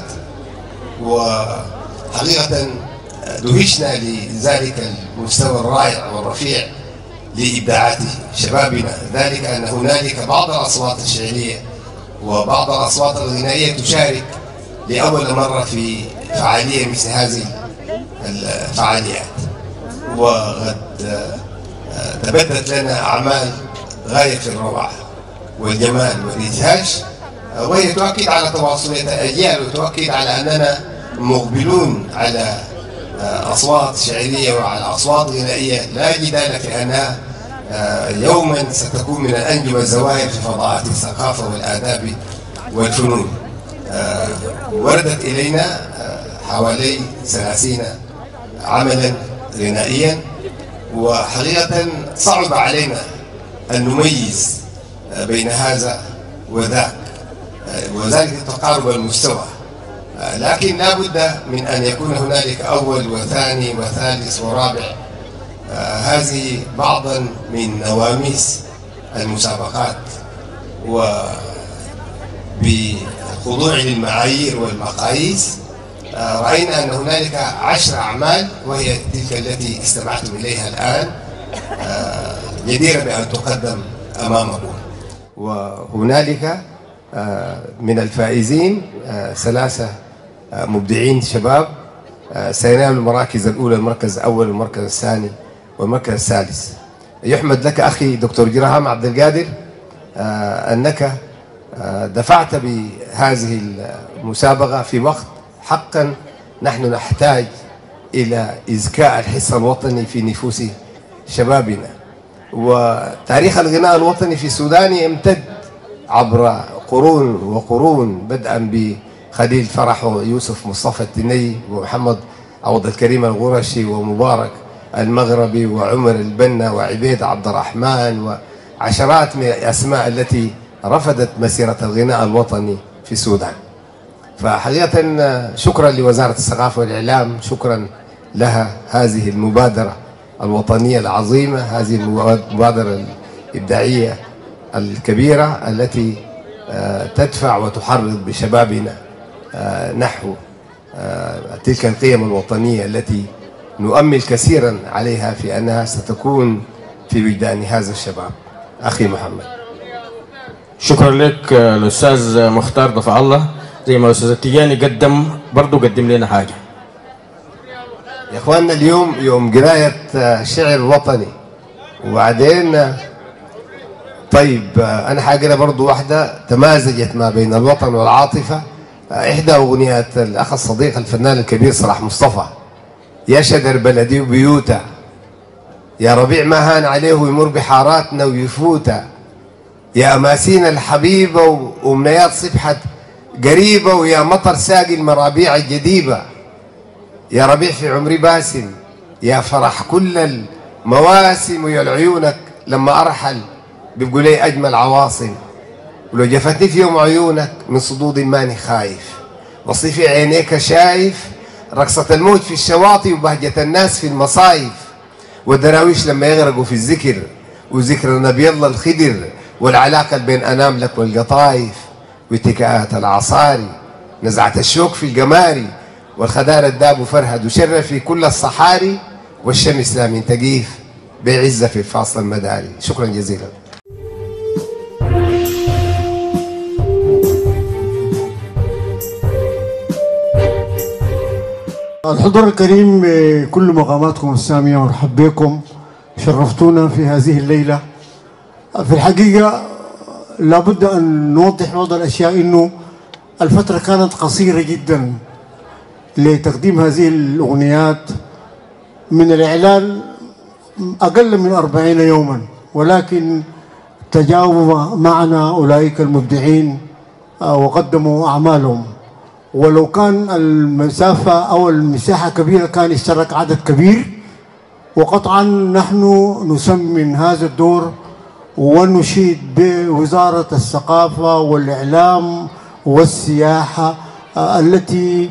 وحقيقة دهشنا لذلك المستوى الرائع والرفيع لإبداعات شبابنا، ذلك أن هنالك بعض الأصوات الشعرية وبعض الأصوات الغنائية تشارك لأول مرة في فعالية مثل هذه الفعاليات، وقد تبدت لنا أعمال غاية في الروعة والجمال والإدهاش، وهي تؤكد على تواصلية الأجيال وتؤكد على أننا مقبلون على أصوات شعرية وعلى أصوات غنائية لا جدال في أنها يوما ستكون من الأنجم الزواهر في فضاءات الثقافة والآداب والفنون. وردت إلينا حوالي ثلاثين عملا غنائيا، وحقيقة صعب علينا أن نميز بين هذا وذاك، وذلك تقارب المستوى، لكن لا بد من أن يكون هنالك أول وثاني وثالث ورابع. هذه بعضا من نواميس المسابقات، وبالخضوع للمعايير والمقاييس رأينا أن هنالك عشر أعمال، وهي تلك التي استمعتم إليها الآن، جديرة بأن تقدم أمامكم. وهنالك من الفائزين ثلاثة مبدعين شباب سينالوا المراكز الأولى، المركز الأول والمركز الثاني والمركز الثالث. يحمد لك أخي دكتور جرهام عبد القادر أنك دفعت بهذه المسابقة في وقت حقا نحن نحتاج إلى إزكاء الحس الوطني في نفوس شبابنا. وتاريخ الغناء الوطني في السودان يمتد عبر قرون وقرون، بدءا بخليل فرح ويوسف مصطفى التني ومحمد عوض الكريم الغرشي ومبارك المغربي وعمر البنا وعبيد عبد الرحمن وعشرات من الأسماء التي رفضت مسيرة الغناء الوطني في السودان. فحقيقة شكرا لوزارة الثقافة والإعلام، شكرا لها هذه المبادرة الوطنية العظيمة، هذه المبادرة الإبداعية الكبيرة التي تدفع وتحرض بشبابنا نحو تلك القيم الوطنية التي نؤمل كثيرا عليها في أنها ستكون في وجدان هذا الشباب. أخي محمد. شكرا لك الأستاذ مختار دفع الله. زي ما الأستاذ التجاني قدم برضو قدم لنا حاجة. يا إخواننا اليوم يوم قراية شعر وطني، وبعدين طيب أنا حاجة برضو واحدة تمازجت ما بين الوطن والعاطفة. إحدى أغنيات الأخ الصديق الفنان الكبير صلاح مصطفى، يا شجر بلدي وبيوتا، يا ربيع ما هان عليه يمر بحاراتنا ويفوتا، يا أماسينا الحبيبة ومنيات صبحت قريبة، ويا مطر ساقي المرابيع الجديبة، يا ربيع في عمري باسم، يا فرح كل المواسم، ويا العيونك لما أرحل بيبقوا لي أجمل عواصم، ولو جفتني في يوم عيونك من صدود ماني خايف، وصيفي عينيك شايف رقصة الموج في الشواطئ وبهجة الناس في المصايف، والدراويش لما يغرقوا في الذكر وذكر النبي الله الخدر، والعلاقة بين أناملك والقطايف، واتكاءات العصاري، نزعة الشوك في القماري، والخدار الداب فرهد وشر في كل الصحاري، والشمس لا من تقيف بعزة في الفاصل المداري. شكرا جزيلا. الحضور الكريم، كل مقاماتكم السامية، مرحب بكم، شرفتونا في هذه الليلة. في الحقيقة لابد أن نوضح بعض الأشياء، إنه الفترة كانت قصيرة جدا لتقديم هذه الأغنيات. من الإعلان أقل من أربعين يوما، ولكن تجاوب معنا أولئك المبدعين وقدموا أعمالهم. ولو كان المسافة أو المساحة كبيرة كان اشترك عدد كبير. وقطعا نحن نسمن هذا الدور ونشيد بوزارة الثقافة والإعلام والسياحة التي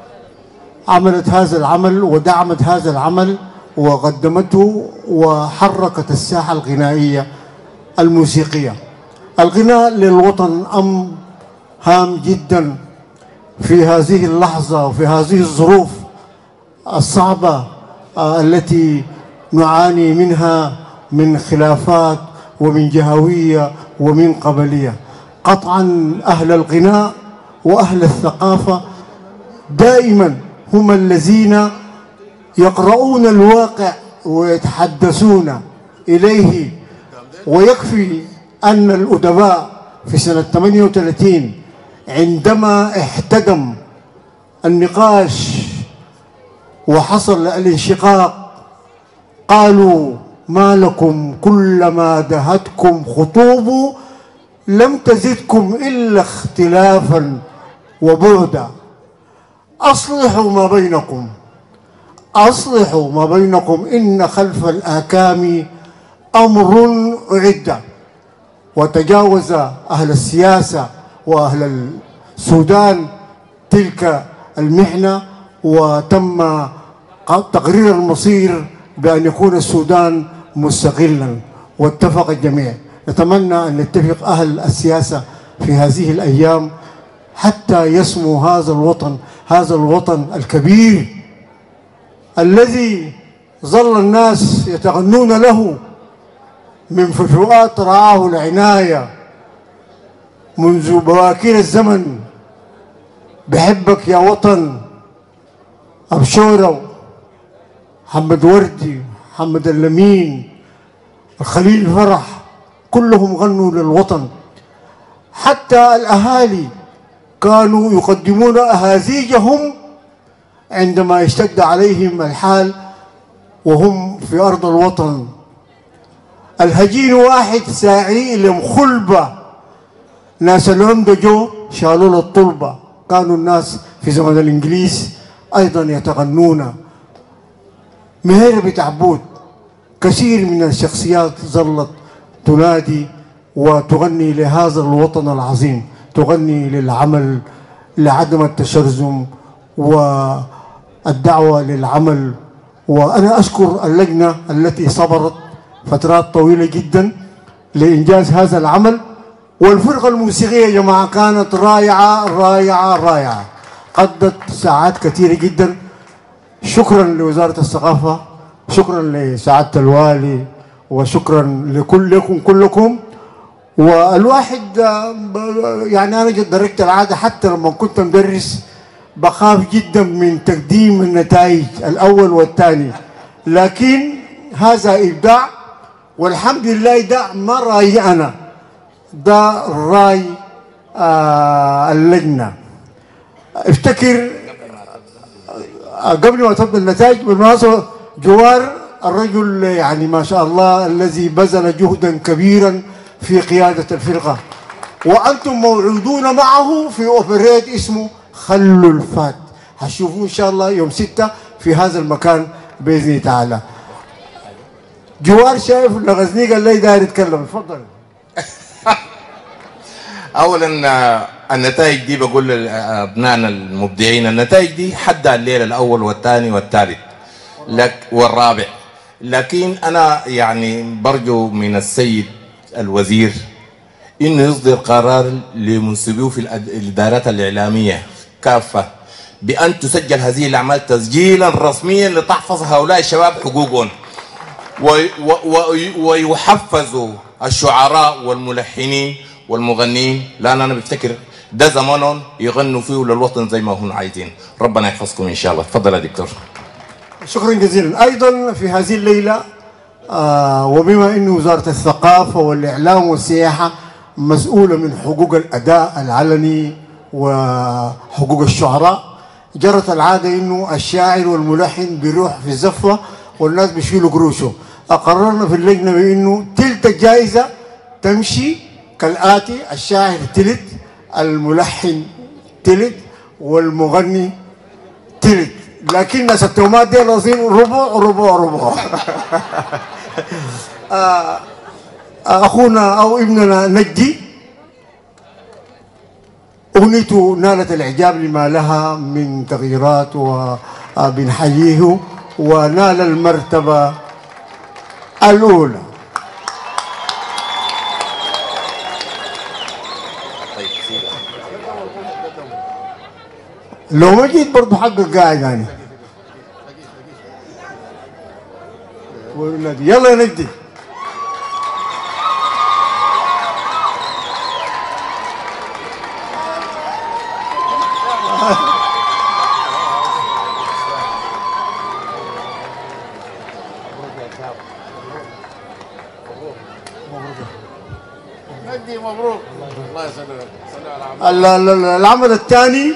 عملت هذا العمل ودعمت هذا العمل وقدمته وحركت الساحة الغنائية الموسيقية. الغناء للوطن أمر هام جدا في هذه اللحظة وفي هذه الظروف الصعبة التي نعاني منها من خلافات ومن جهوية ومن قبلية. قطعا أهل الغناء وأهل الثقافة دائما هم الذين يقرؤون الواقع ويتحدثون إليه. ويكفي أن الأدباء في سنة ثمانية وثلاثين عندما احتدم النقاش وحصل الانشقاق قالوا: ما لكم كلما دهتكم خطوب لم تزدكم إلا اختلافا وبعدا، أصلحوا ما بينكم، أصلحوا ما بينكم، إن خلف الآكام أمر أعد. وتجاوز أهل السياسة وأهل السودان تلك المحنة، وتم تقرير المصير بأن يكون السودان مستقلا، واتفق الجميع. نتمنى أن نتفق أهل السياسة في هذه الأيام حتى يسمو هذا الوطن، هذا الوطن الكبير الذي ظل الناس يتغنون له من فجوات رعاه العناية منذ بواكير الزمن. بحبك يا وطن، أبشورة، محمد وردي، محمد اللمين، الخليل فرح، كلهم غنوا للوطن. حتى الأهالي كانوا يقدمون أهازيجهم عندما اشتد عليهم الحال وهم في أرض الوطن. الهجين واحد ساعي لهم خلبة، ناس العمدة جو شالوا له الطلبة. كانوا الناس في زمن الإنجليز أيضا يتغنون. مهير بتعبود كثير من الشخصيات ظلت تنادي وتغني لهذا الوطن العظيم، تغني للعمل، لعدم التشرذم والدعوة للعمل. وأنا أشكر اللجنة التي صبرت فترات طويلة جدا لإنجاز هذا العمل. والفرقة الموسيقية يا جماعة كانت رائعة رائعة رائعة، قضت ساعات كثيرة جدا. شكرا لوزارة الثقافة، شكرا لسعادة الوالي، وشكرا لكل لكم كلكم. والواحد يعني أنا دركت العادة حتى لما كنت مدرس بخاف جدا من تقديم النتائج الأول والثاني، لكن هذا إبداع والحمد لله. ده ما رأيي أنا، ده رأي آه اللجنة. افتكر آه قبل ما تبدأ النتائج بالمناسبة جوار الرجل يعني ما شاء الله الذي بذل جهدا كبيرا في قيادة الفرقة، وأنتم موعودون معه في أوبريت اسمه خلوا الفات، هتشوفوه إن شاء الله يوم ستة في هذا المكان بإذن الله تعالى. جوار شايف لغزني قال لي داير يتكلم، اتفضل. اولا النتائج دي بقول لابنائنا المبدعين، النتائج دي حدها الليله الاول والثاني والثالث لك والرابع، لكن انا يعني برجو من السيد الوزير انه يصدر قرار لمنسبيه في الادارات الاعلاميه كافه بان تسجل هذه الاعمال تسجيلا رسميا لتحفظ هؤلاء الشباب حقوقهم، ويحفزوا الشعراء والملحنين والمغنيين، لان انا بفتكر ده زمانهم يغنوا فيه للوطن زي ما هم عايزين. ربنا يحفظكم ان شاء الله. تفضل يا دكتور. شكرا جزيلا. ايضا في هذه الليله آه وبما ان وزاره الثقافه والاعلام والسياحه مسؤوله من حقوق الاداء العلني وحقوق الشعراء، جرت العاده انه الشاعر والملحن بيروح في الزفه والناس بيشيلوا قروشه. اقررنا في اللجنه بانه تلت الجائزه تمشي كالاتي: الشاعر تلت، الملحن تلت، والمغني تلت. لكن ناس التومات دي لازم ربع ربع ربع. اخونا او ابننا نجدي اغنيته نالت الاعجاب لما لها من تغييرات وبنحييه ونال المرتبه الاولى. لو ما جيت برضه حقك قاعد يعني. يلا يا نجدي. نجدي مبروك. الله يسلمك. العمل الثاني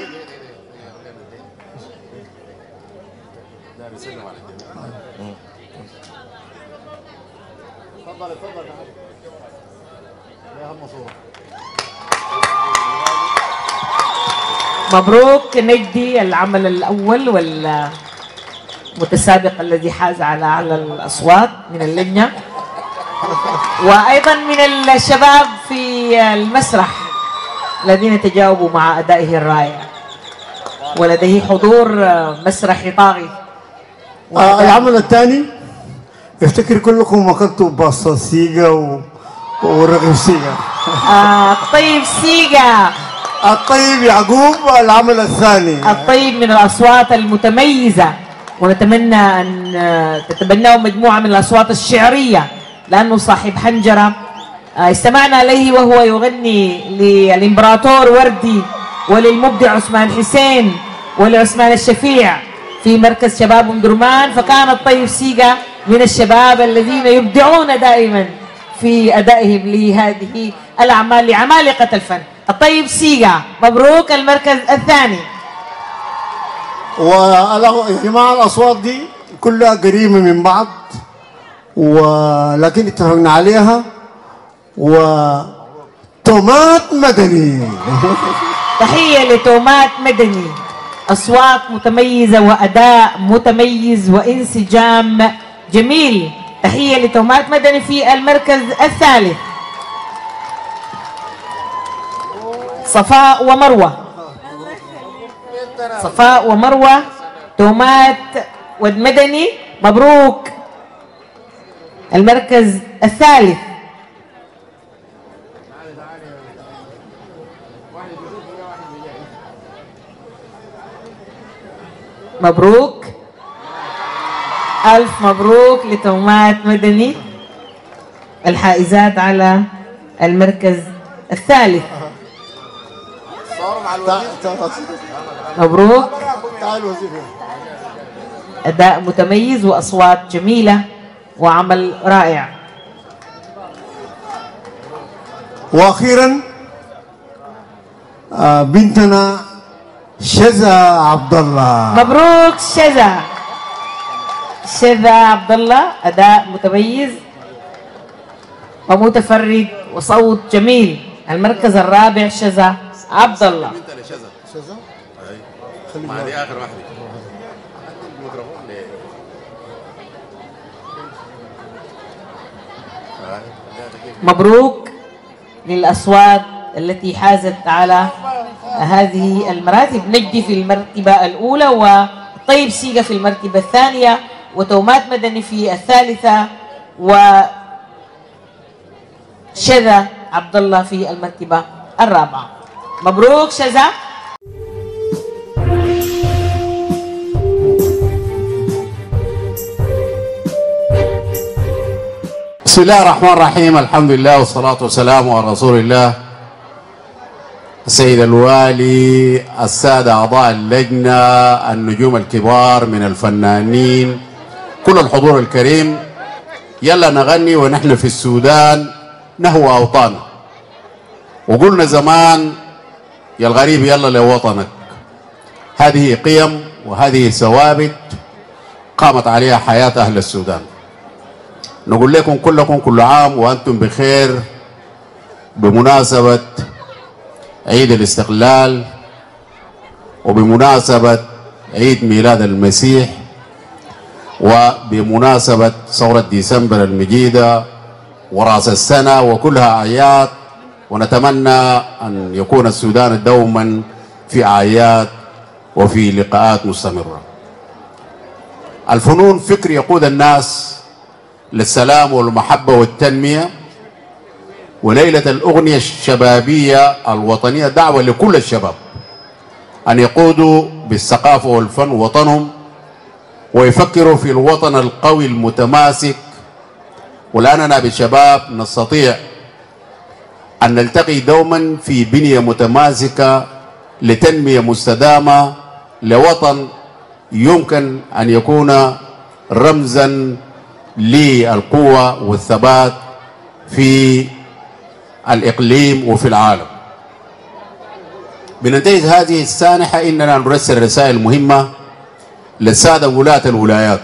تفضل تفضل يا هم صوره. مبروك نجدي العمل الأول والمتسابق الذي حاز على أعلى الأصوات من اللجنة، وأيضا من الشباب في المسرح الذين تجاوبوا مع أدائه الرائع، ولديه حضور مسرحي طاغي. آه العمل الثاني افتكر كلكم اكلتوا باصة سيجا ورغيف سيجا. آه الطيب سيجا، الطيب يعقوب. العمل الثاني الطيب من الأصوات المتميزة، ونتمنى أن تتبناه مجموعة من الأصوات الشعرية لأنه صاحب حنجرة. استمعنا إليه وهو يغني للإمبراطور وردي وللمبدع عثمان حسين ولعثمان الشفيع في مركز شباب أم درمان، فكان الطيب سيجا من الشباب الذين يبدعون دائما في أدائهم لهذه الأعمال لعمالقة الفن. الطيب سيجا مبروك المركز الثاني. ويا جماعة الأصوات دي كلها قريبة من بعض، ولكن اتفقنا عليها. وتومات مدني تحية لتومات مدني، أصوات متميزة وأداء متميز وانسجام جميل. تحية لتومات مدني في المركز الثالث. صفاء ومروة، صفاء ومروة تومات والمدني، مبروك المركز الثالث. مبروك، ألف مبروك لتومات مدني الحائزات على المركز الثالث. مبروك، أداء متميز وأصوات جميلة وعمل رائع. وأخيرا آه بنتنا شذا عبد الله. مبروك شذا، شذا عبد الله، أداء متميز ومتفرد وصوت جميل. المركز الرابع شذا عبد الله. ما دي آخر واحدة. مبروك للأصوات التي حازت على هذه المراتب. نجدي في المرتبة الأولى، وطيب سيغا في المرتبة الثانية، وتومات مدني في الثالثة، وشذا عبد الله في المرتبة الرابعة. مبروك شذا. بسم الله الرحمن الرحيم. الحمد لله والصلاة والسلام على رسول الله. السيد الوالي، السادة أعضاء اللجنة، النجوم الكبار من الفنانين، كل الحضور الكريم، يلا نغني ونحن في السودان نهوى أوطانا. وقلنا زمان يا الغريب يلا لوطنك. هذه قيم وهذه ثوابت قامت عليها حياة أهل السودان. نقول لكم كلكم كل عام وأنتم بخير بمناسبة عيد الاستقلال وبمناسبة عيد ميلاد المسيح وبمناسبة ثورة ديسمبر المجيدة ورأس السنة، وكلها أعياد، ونتمنى أن يكون السودان دوما في أعياد وفي لقاءات مستمرة. الفنون فكر يقود الناس للسلام والمحبة والتنمية، وليلة الأغنية الشبابية الوطنية دعوة لكل الشباب أن يقودوا بالثقافة والفن وطنهم ويفكروا في الوطن القوي المتماسك. ولأننا بالشباب نستطيع أن نلتقي دوما في بنية متماسكة لتنمية مستدامة لوطن يمكن أن يكون رمزا للقوة والثبات في الإقليم وفي العالم. بننتهز هذه السانحة إننا نرسل رسائل مهمة للسادة ولاة الولايات.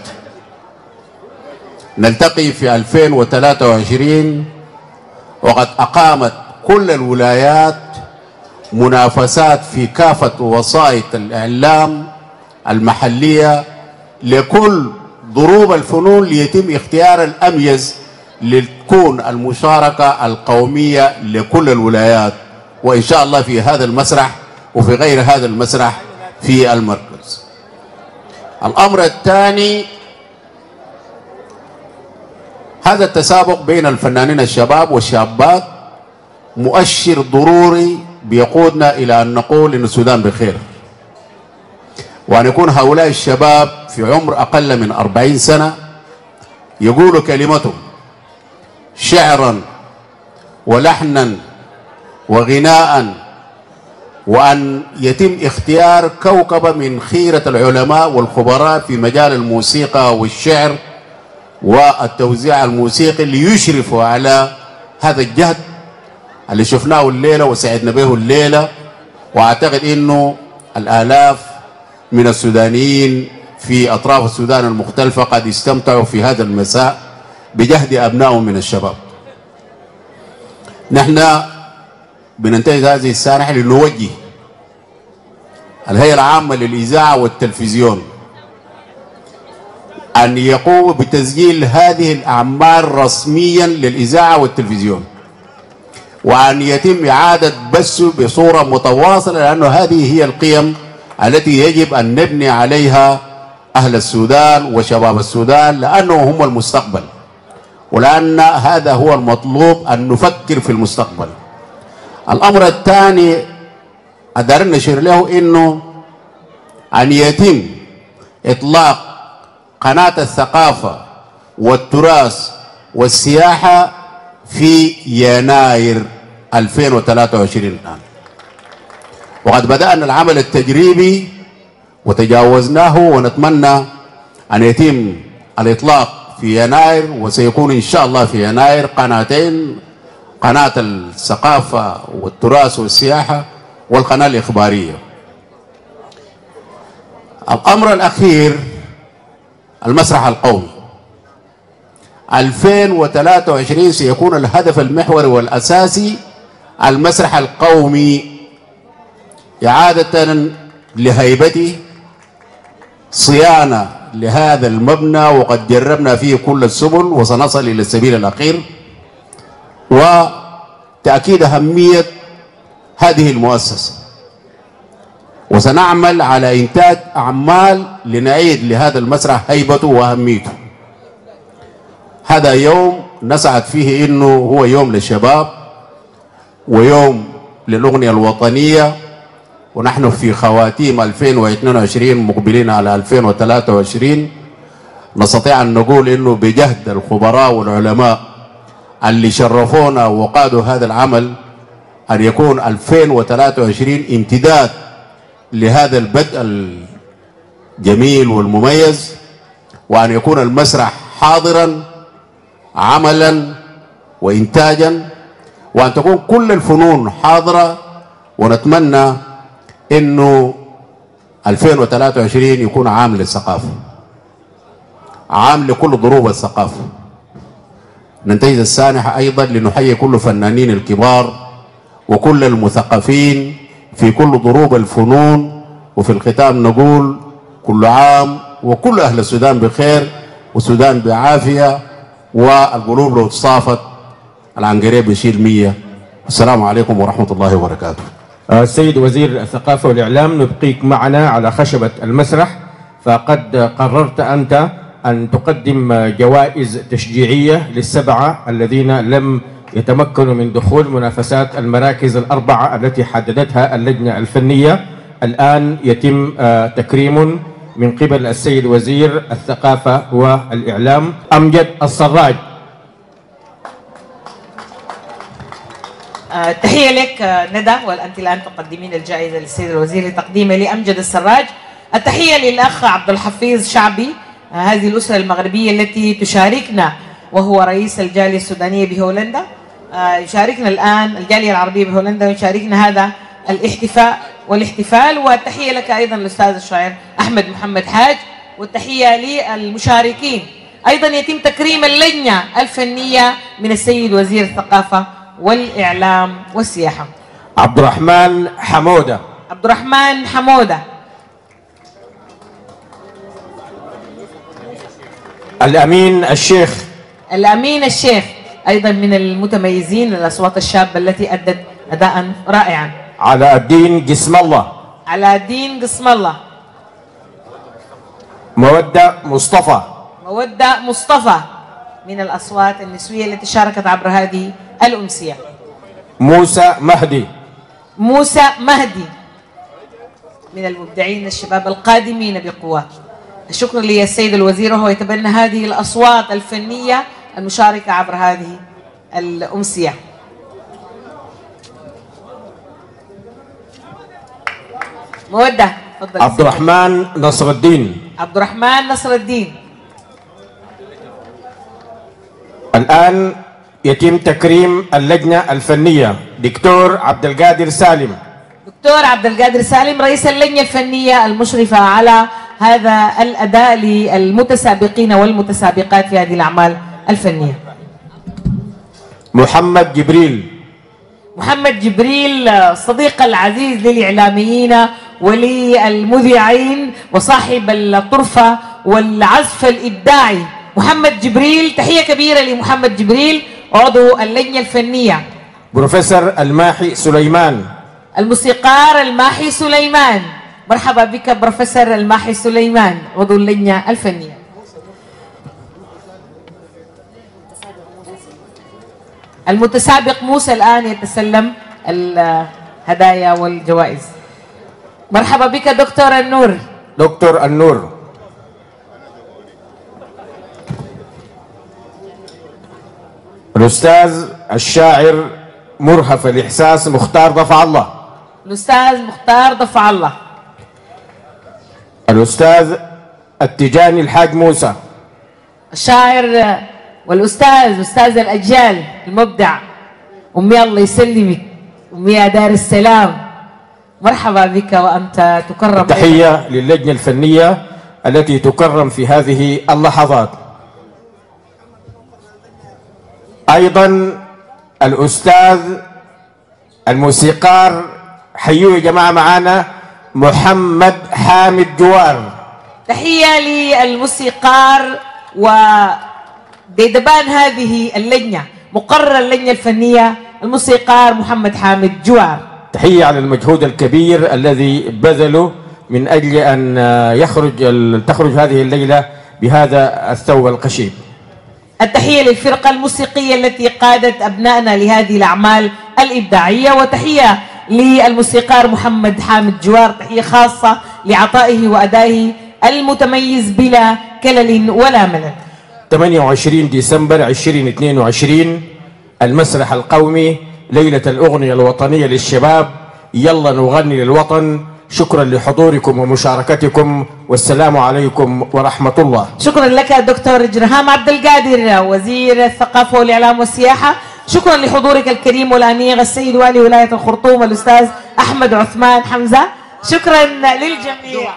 نلتقي في ألفين وثلاثة وعشرين وقد أقامت كل الولايات منافسات في كافة وسائط الإعلام المحلية لكل ضروب الفنون ليتم اختيار الأميز لتكون المشاركة القومية لكل الولايات، وإن شاء الله في هذا المسرح وفي غير هذا المسرح في المركز. الأمر الثاني، هذا التسابق بين الفنانين الشباب والشابات مؤشر ضروري بيقودنا إلى أن نقول إن السودان بخير، وأن يكون هؤلاء الشباب في عمر أقل من أربعين سنة يقولوا كلمتهم شعرا ولحنا وغناء، وأن يتم اختيار كوكبة من خيرة العلماء والخبراء في مجال الموسيقى والشعر والتوزيع الموسيقي ليشرفوا على هذا الجهد اللي شفناه الليلة وسعدنا به الليلة. وأعتقد إنه الآلاف من السودانيين في أطراف السودان المختلفة قد استمتعوا في هذا المساء بجهد أبنائهم من الشباب. نحن بننتهز هذه السانحة لنوجه الهيئة العامة للإذاعة والتلفزيون أن يقوم بتسجيل هذه الأعمال رسميا للإذاعة والتلفزيون، وأن يتم إعادة بثه بصورة متواصلة، لأن هذه هي القيم التي يجب أن نبني عليها أهل السودان وشباب السودان، لأنهم هم المستقبل، ولأن هذا هو المطلوب أن نفكر في المستقبل. الأمر الثاني أقدر نشير له إنه أن يتم إطلاق قناة الثقافة والتراث والسياحة في يناير ألفين وثلاثة وعشرين الآن، وقد بدأنا العمل التجريبي وتجاوزناه، ونتمنى أن يتم الإطلاق في يناير، وسيكون إن شاء الله في يناير قناتين، قناة الثقافة والتراث والسياحة والقناة الإخبارية. الأمر الأخير المسرح القومي. ألفين وثلاثة وعشرين سيكون الهدف المحوري والأساسي المسرح القومي إعادة لهيبته، صيانة لهذا المبنى، وقد جربنا فيه كل السبل وسنصل إلى السبيل الأخير، وتأكيد أهمية هذه المؤسسة، وسنعمل على إنتاج أعمال لنعيد لهذا المسرح هيبته وأهميته. هذا يوم نسعد فيه إنه هو يوم للشباب ويوم للأغنية الوطنية، ونحن في خواتيم ألفين واثنين وعشرين مقبلين على ألفين وثلاثة وعشرين، نستطيع أن نقول إنه بجهد الخبراء والعلماء اللي شرفونا وقادوا هذا العمل أن يكون ألفين وثلاثة وعشرين امتداد لهذا البدء الجميل والمميز، وأن يكون المسرح حاضرا عملا وإنتاجا، وأن تكون كل الفنون حاضرة. ونتمنى إنه ألفين وثلاثة وعشرين يكون عام للثقافة، عام لكل ضروب الثقافة. ننتهز السانحة أيضا لنحيي كل فنانين الكبار وكل المثقفين في كل ضروب الفنون، وفي الختام نقول كل عام وكل أهل السودان بخير والسودان بعافية، والقلوب لو تصافت العنقريب بيشيل مية. السلام عليكم ورحمة الله وبركاته. السيد وزير الثقافة والإعلام، نبقيك معنا على خشبة المسرح، فقد قررت أنت أن تقدم جوائز تشجيعية للسبعة الذين لم يتمكنوا من دخول منافسات المراكز الأربعة التي حددتها اللجنة الفنية. الآن يتم تكريم من قبل السيد وزير الثقافة والإعلام أمجد السراج. آه، تحية لك آه، ندى، وأنت الآن تقدمين الجائزة للسيد الوزير لتقديمها لأمجد السراج. التحية للأخ عبد الحفيظ شعبي، آه، هذه الأسرة المغربية التي تشاركنا، وهو رئيس الجالية السودانية بهولندا، آه، يشاركنا الآن الجالية العربية بهولندا، ويشاركنا هذا الاحتفاء والاحتفال. والتحية لك أيضا الأستاذ الشاعر أحمد محمد حاج، والتحية للمشاركين. أيضا يتم تكريم اللجنة الفنية من السيد وزير الثقافة والإعلام والسياحة. عبد الرحمن حمودة. عبد الرحمن حمودة. الأمين الشيخ. الأمين الشيخ أيضا من المتميزين، الأصوات الشابة التي أدت أداء رائعا. علاء الدين قسم الله. علاء الدين قسم الله. مودة مصطفى. مودة مصطفى من الأصوات النسوية التي شاركت عبر هذه الأمسية. موسى مهدي. موسى مهدي من المبدعين الشباب القادمين بقوة. الشكر للسيد الوزير، وهو يتبنى هذه الأصوات الفنية المشاركة عبر هذه الأمسية. مودة تفضل. عبد الرحمن نصر الدين. عبد الرحمن نصر الدين. الآن يتم تكريم اللجنة الفنية دكتور عبد القادر سالم. دكتور عبد القادر سالم رئيس اللجنة الفنية المشرفة على هذا الأداء للمتسابقين والمتسابقات في هذه الأعمال الفنية. محمد جبريل. محمد جبريل صديق العزيز للإعلاميين وللمذيعين وصاحب الطرفة والعزف الإبداعي. محمد جبريل، تحية كبيرة لمحمد جبريل عضو اللجنة الفنية. بروفيسور الماحي سليمان. الموسيقار الماحي سليمان، مرحبا بك بروفيسور الماحي سليمان عضو اللجنة الفنية. المتسابق موسى الآن يتسلم الهدايا والجوائز. مرحبا بك دكتور النور. دكتور النور. الأستاذ الشاعر مرهف الإحساس مختار ضفع الله. الأستاذ مختار ضفع الله. الأستاذ التجاني الحاج موسى. الشاعر والأستاذ أستاذ الأجيال المبدع أمي الله يسلمك، أمي يا دار السلام، مرحبا بك وأنت تكرم. تحية للجنة الفنية التي تكرم في هذه اللحظات. أيضا الأستاذ الموسيقار، حيوا يا جماعة معانا، محمد حامد جوار. تحية للموسيقار وديدبان هذه اللجنة، مقرر اللجنة الفنية الموسيقار محمد حامد جوار. تحية على المجهود الكبير الذي بذله من أجل أن يخرج تخرج هذه الليلة بهذا الثوب القشيب. التحية للفرقة الموسيقية التي قادت أبنائنا لهذه الأعمال الإبداعية، وتحية للموسيقار محمد حامد جوار، تحية خاصة لعطائه وأدائه المتميز بلا كلل ولا ملل. ثمانية وعشرين ديسمبر ألفين واثنين وعشرين، المسرح القومي، ليلة الأغنية الوطنية للشباب، يلا نغني للوطن. شكرا لحضوركم ومشاركتكم، والسلام عليكم ورحمة الله. شكرا لك دكتور جرهام عبد القادر وزير الثقافة والإعلام والسياحة. شكرا لحضورك الكريم والأنيق السيد والي ولاية الخرطوم الأستاذ أحمد عثمان حمزة. شكرا للجميع.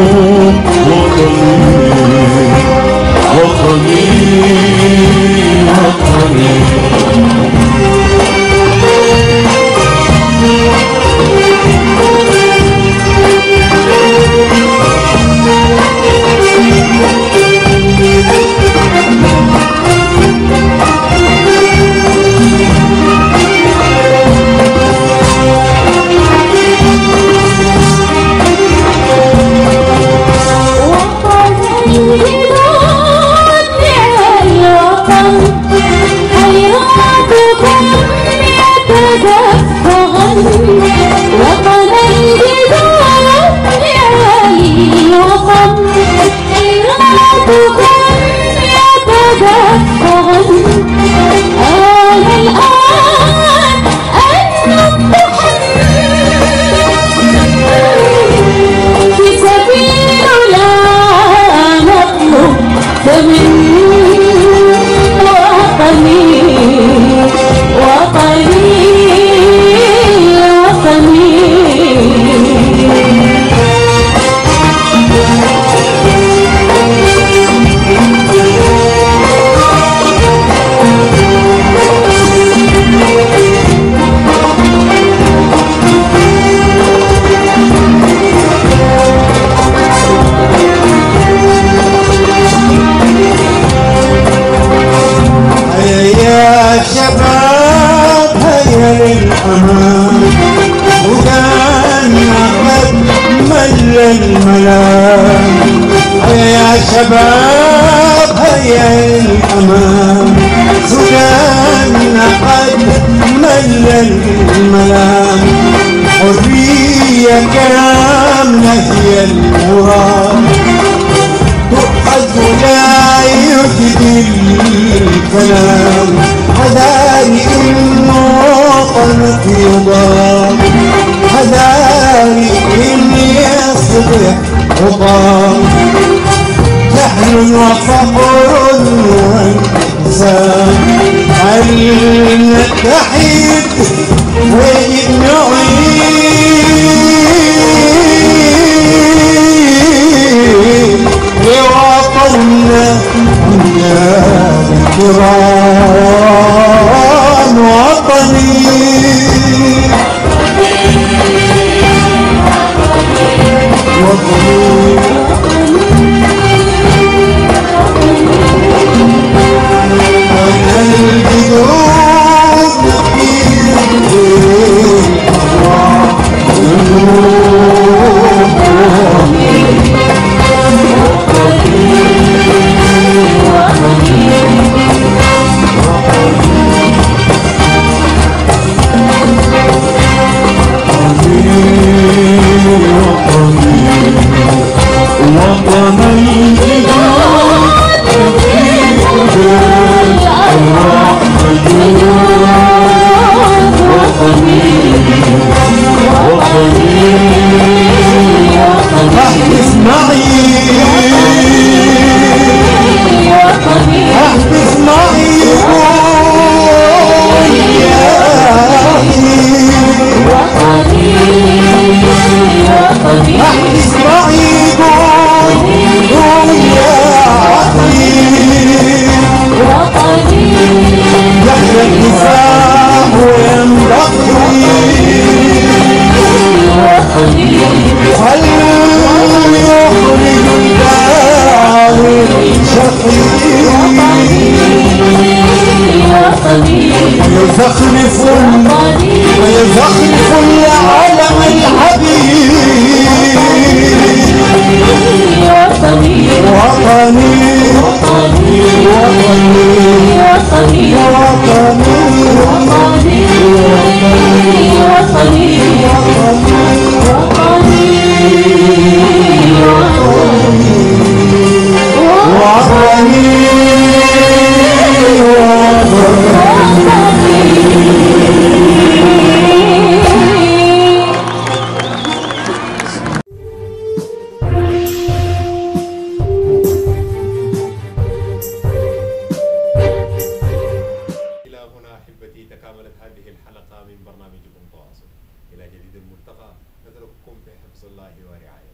وطني الأمان وكان قد مل الملام. هيا يا شباب هيا الأمان وكان قد مل الملام. حرية كاملة هي المراد تؤخذ لا يجدي الكلام. حذاري إن وطنك يضام حذاري إن يصبح حطام. جهل وفقر وانقسام هل نتحد ونعيد لوطننا يا الكرام وطني. ويزخرف ويزخرف العالم الحبيب. وطني وطني وطني وطني وطني تكاملت هذه الحلقة من برنامجكم تواصل. إلى جديد الملتقى، نترككم في حفظ الله ورعايته.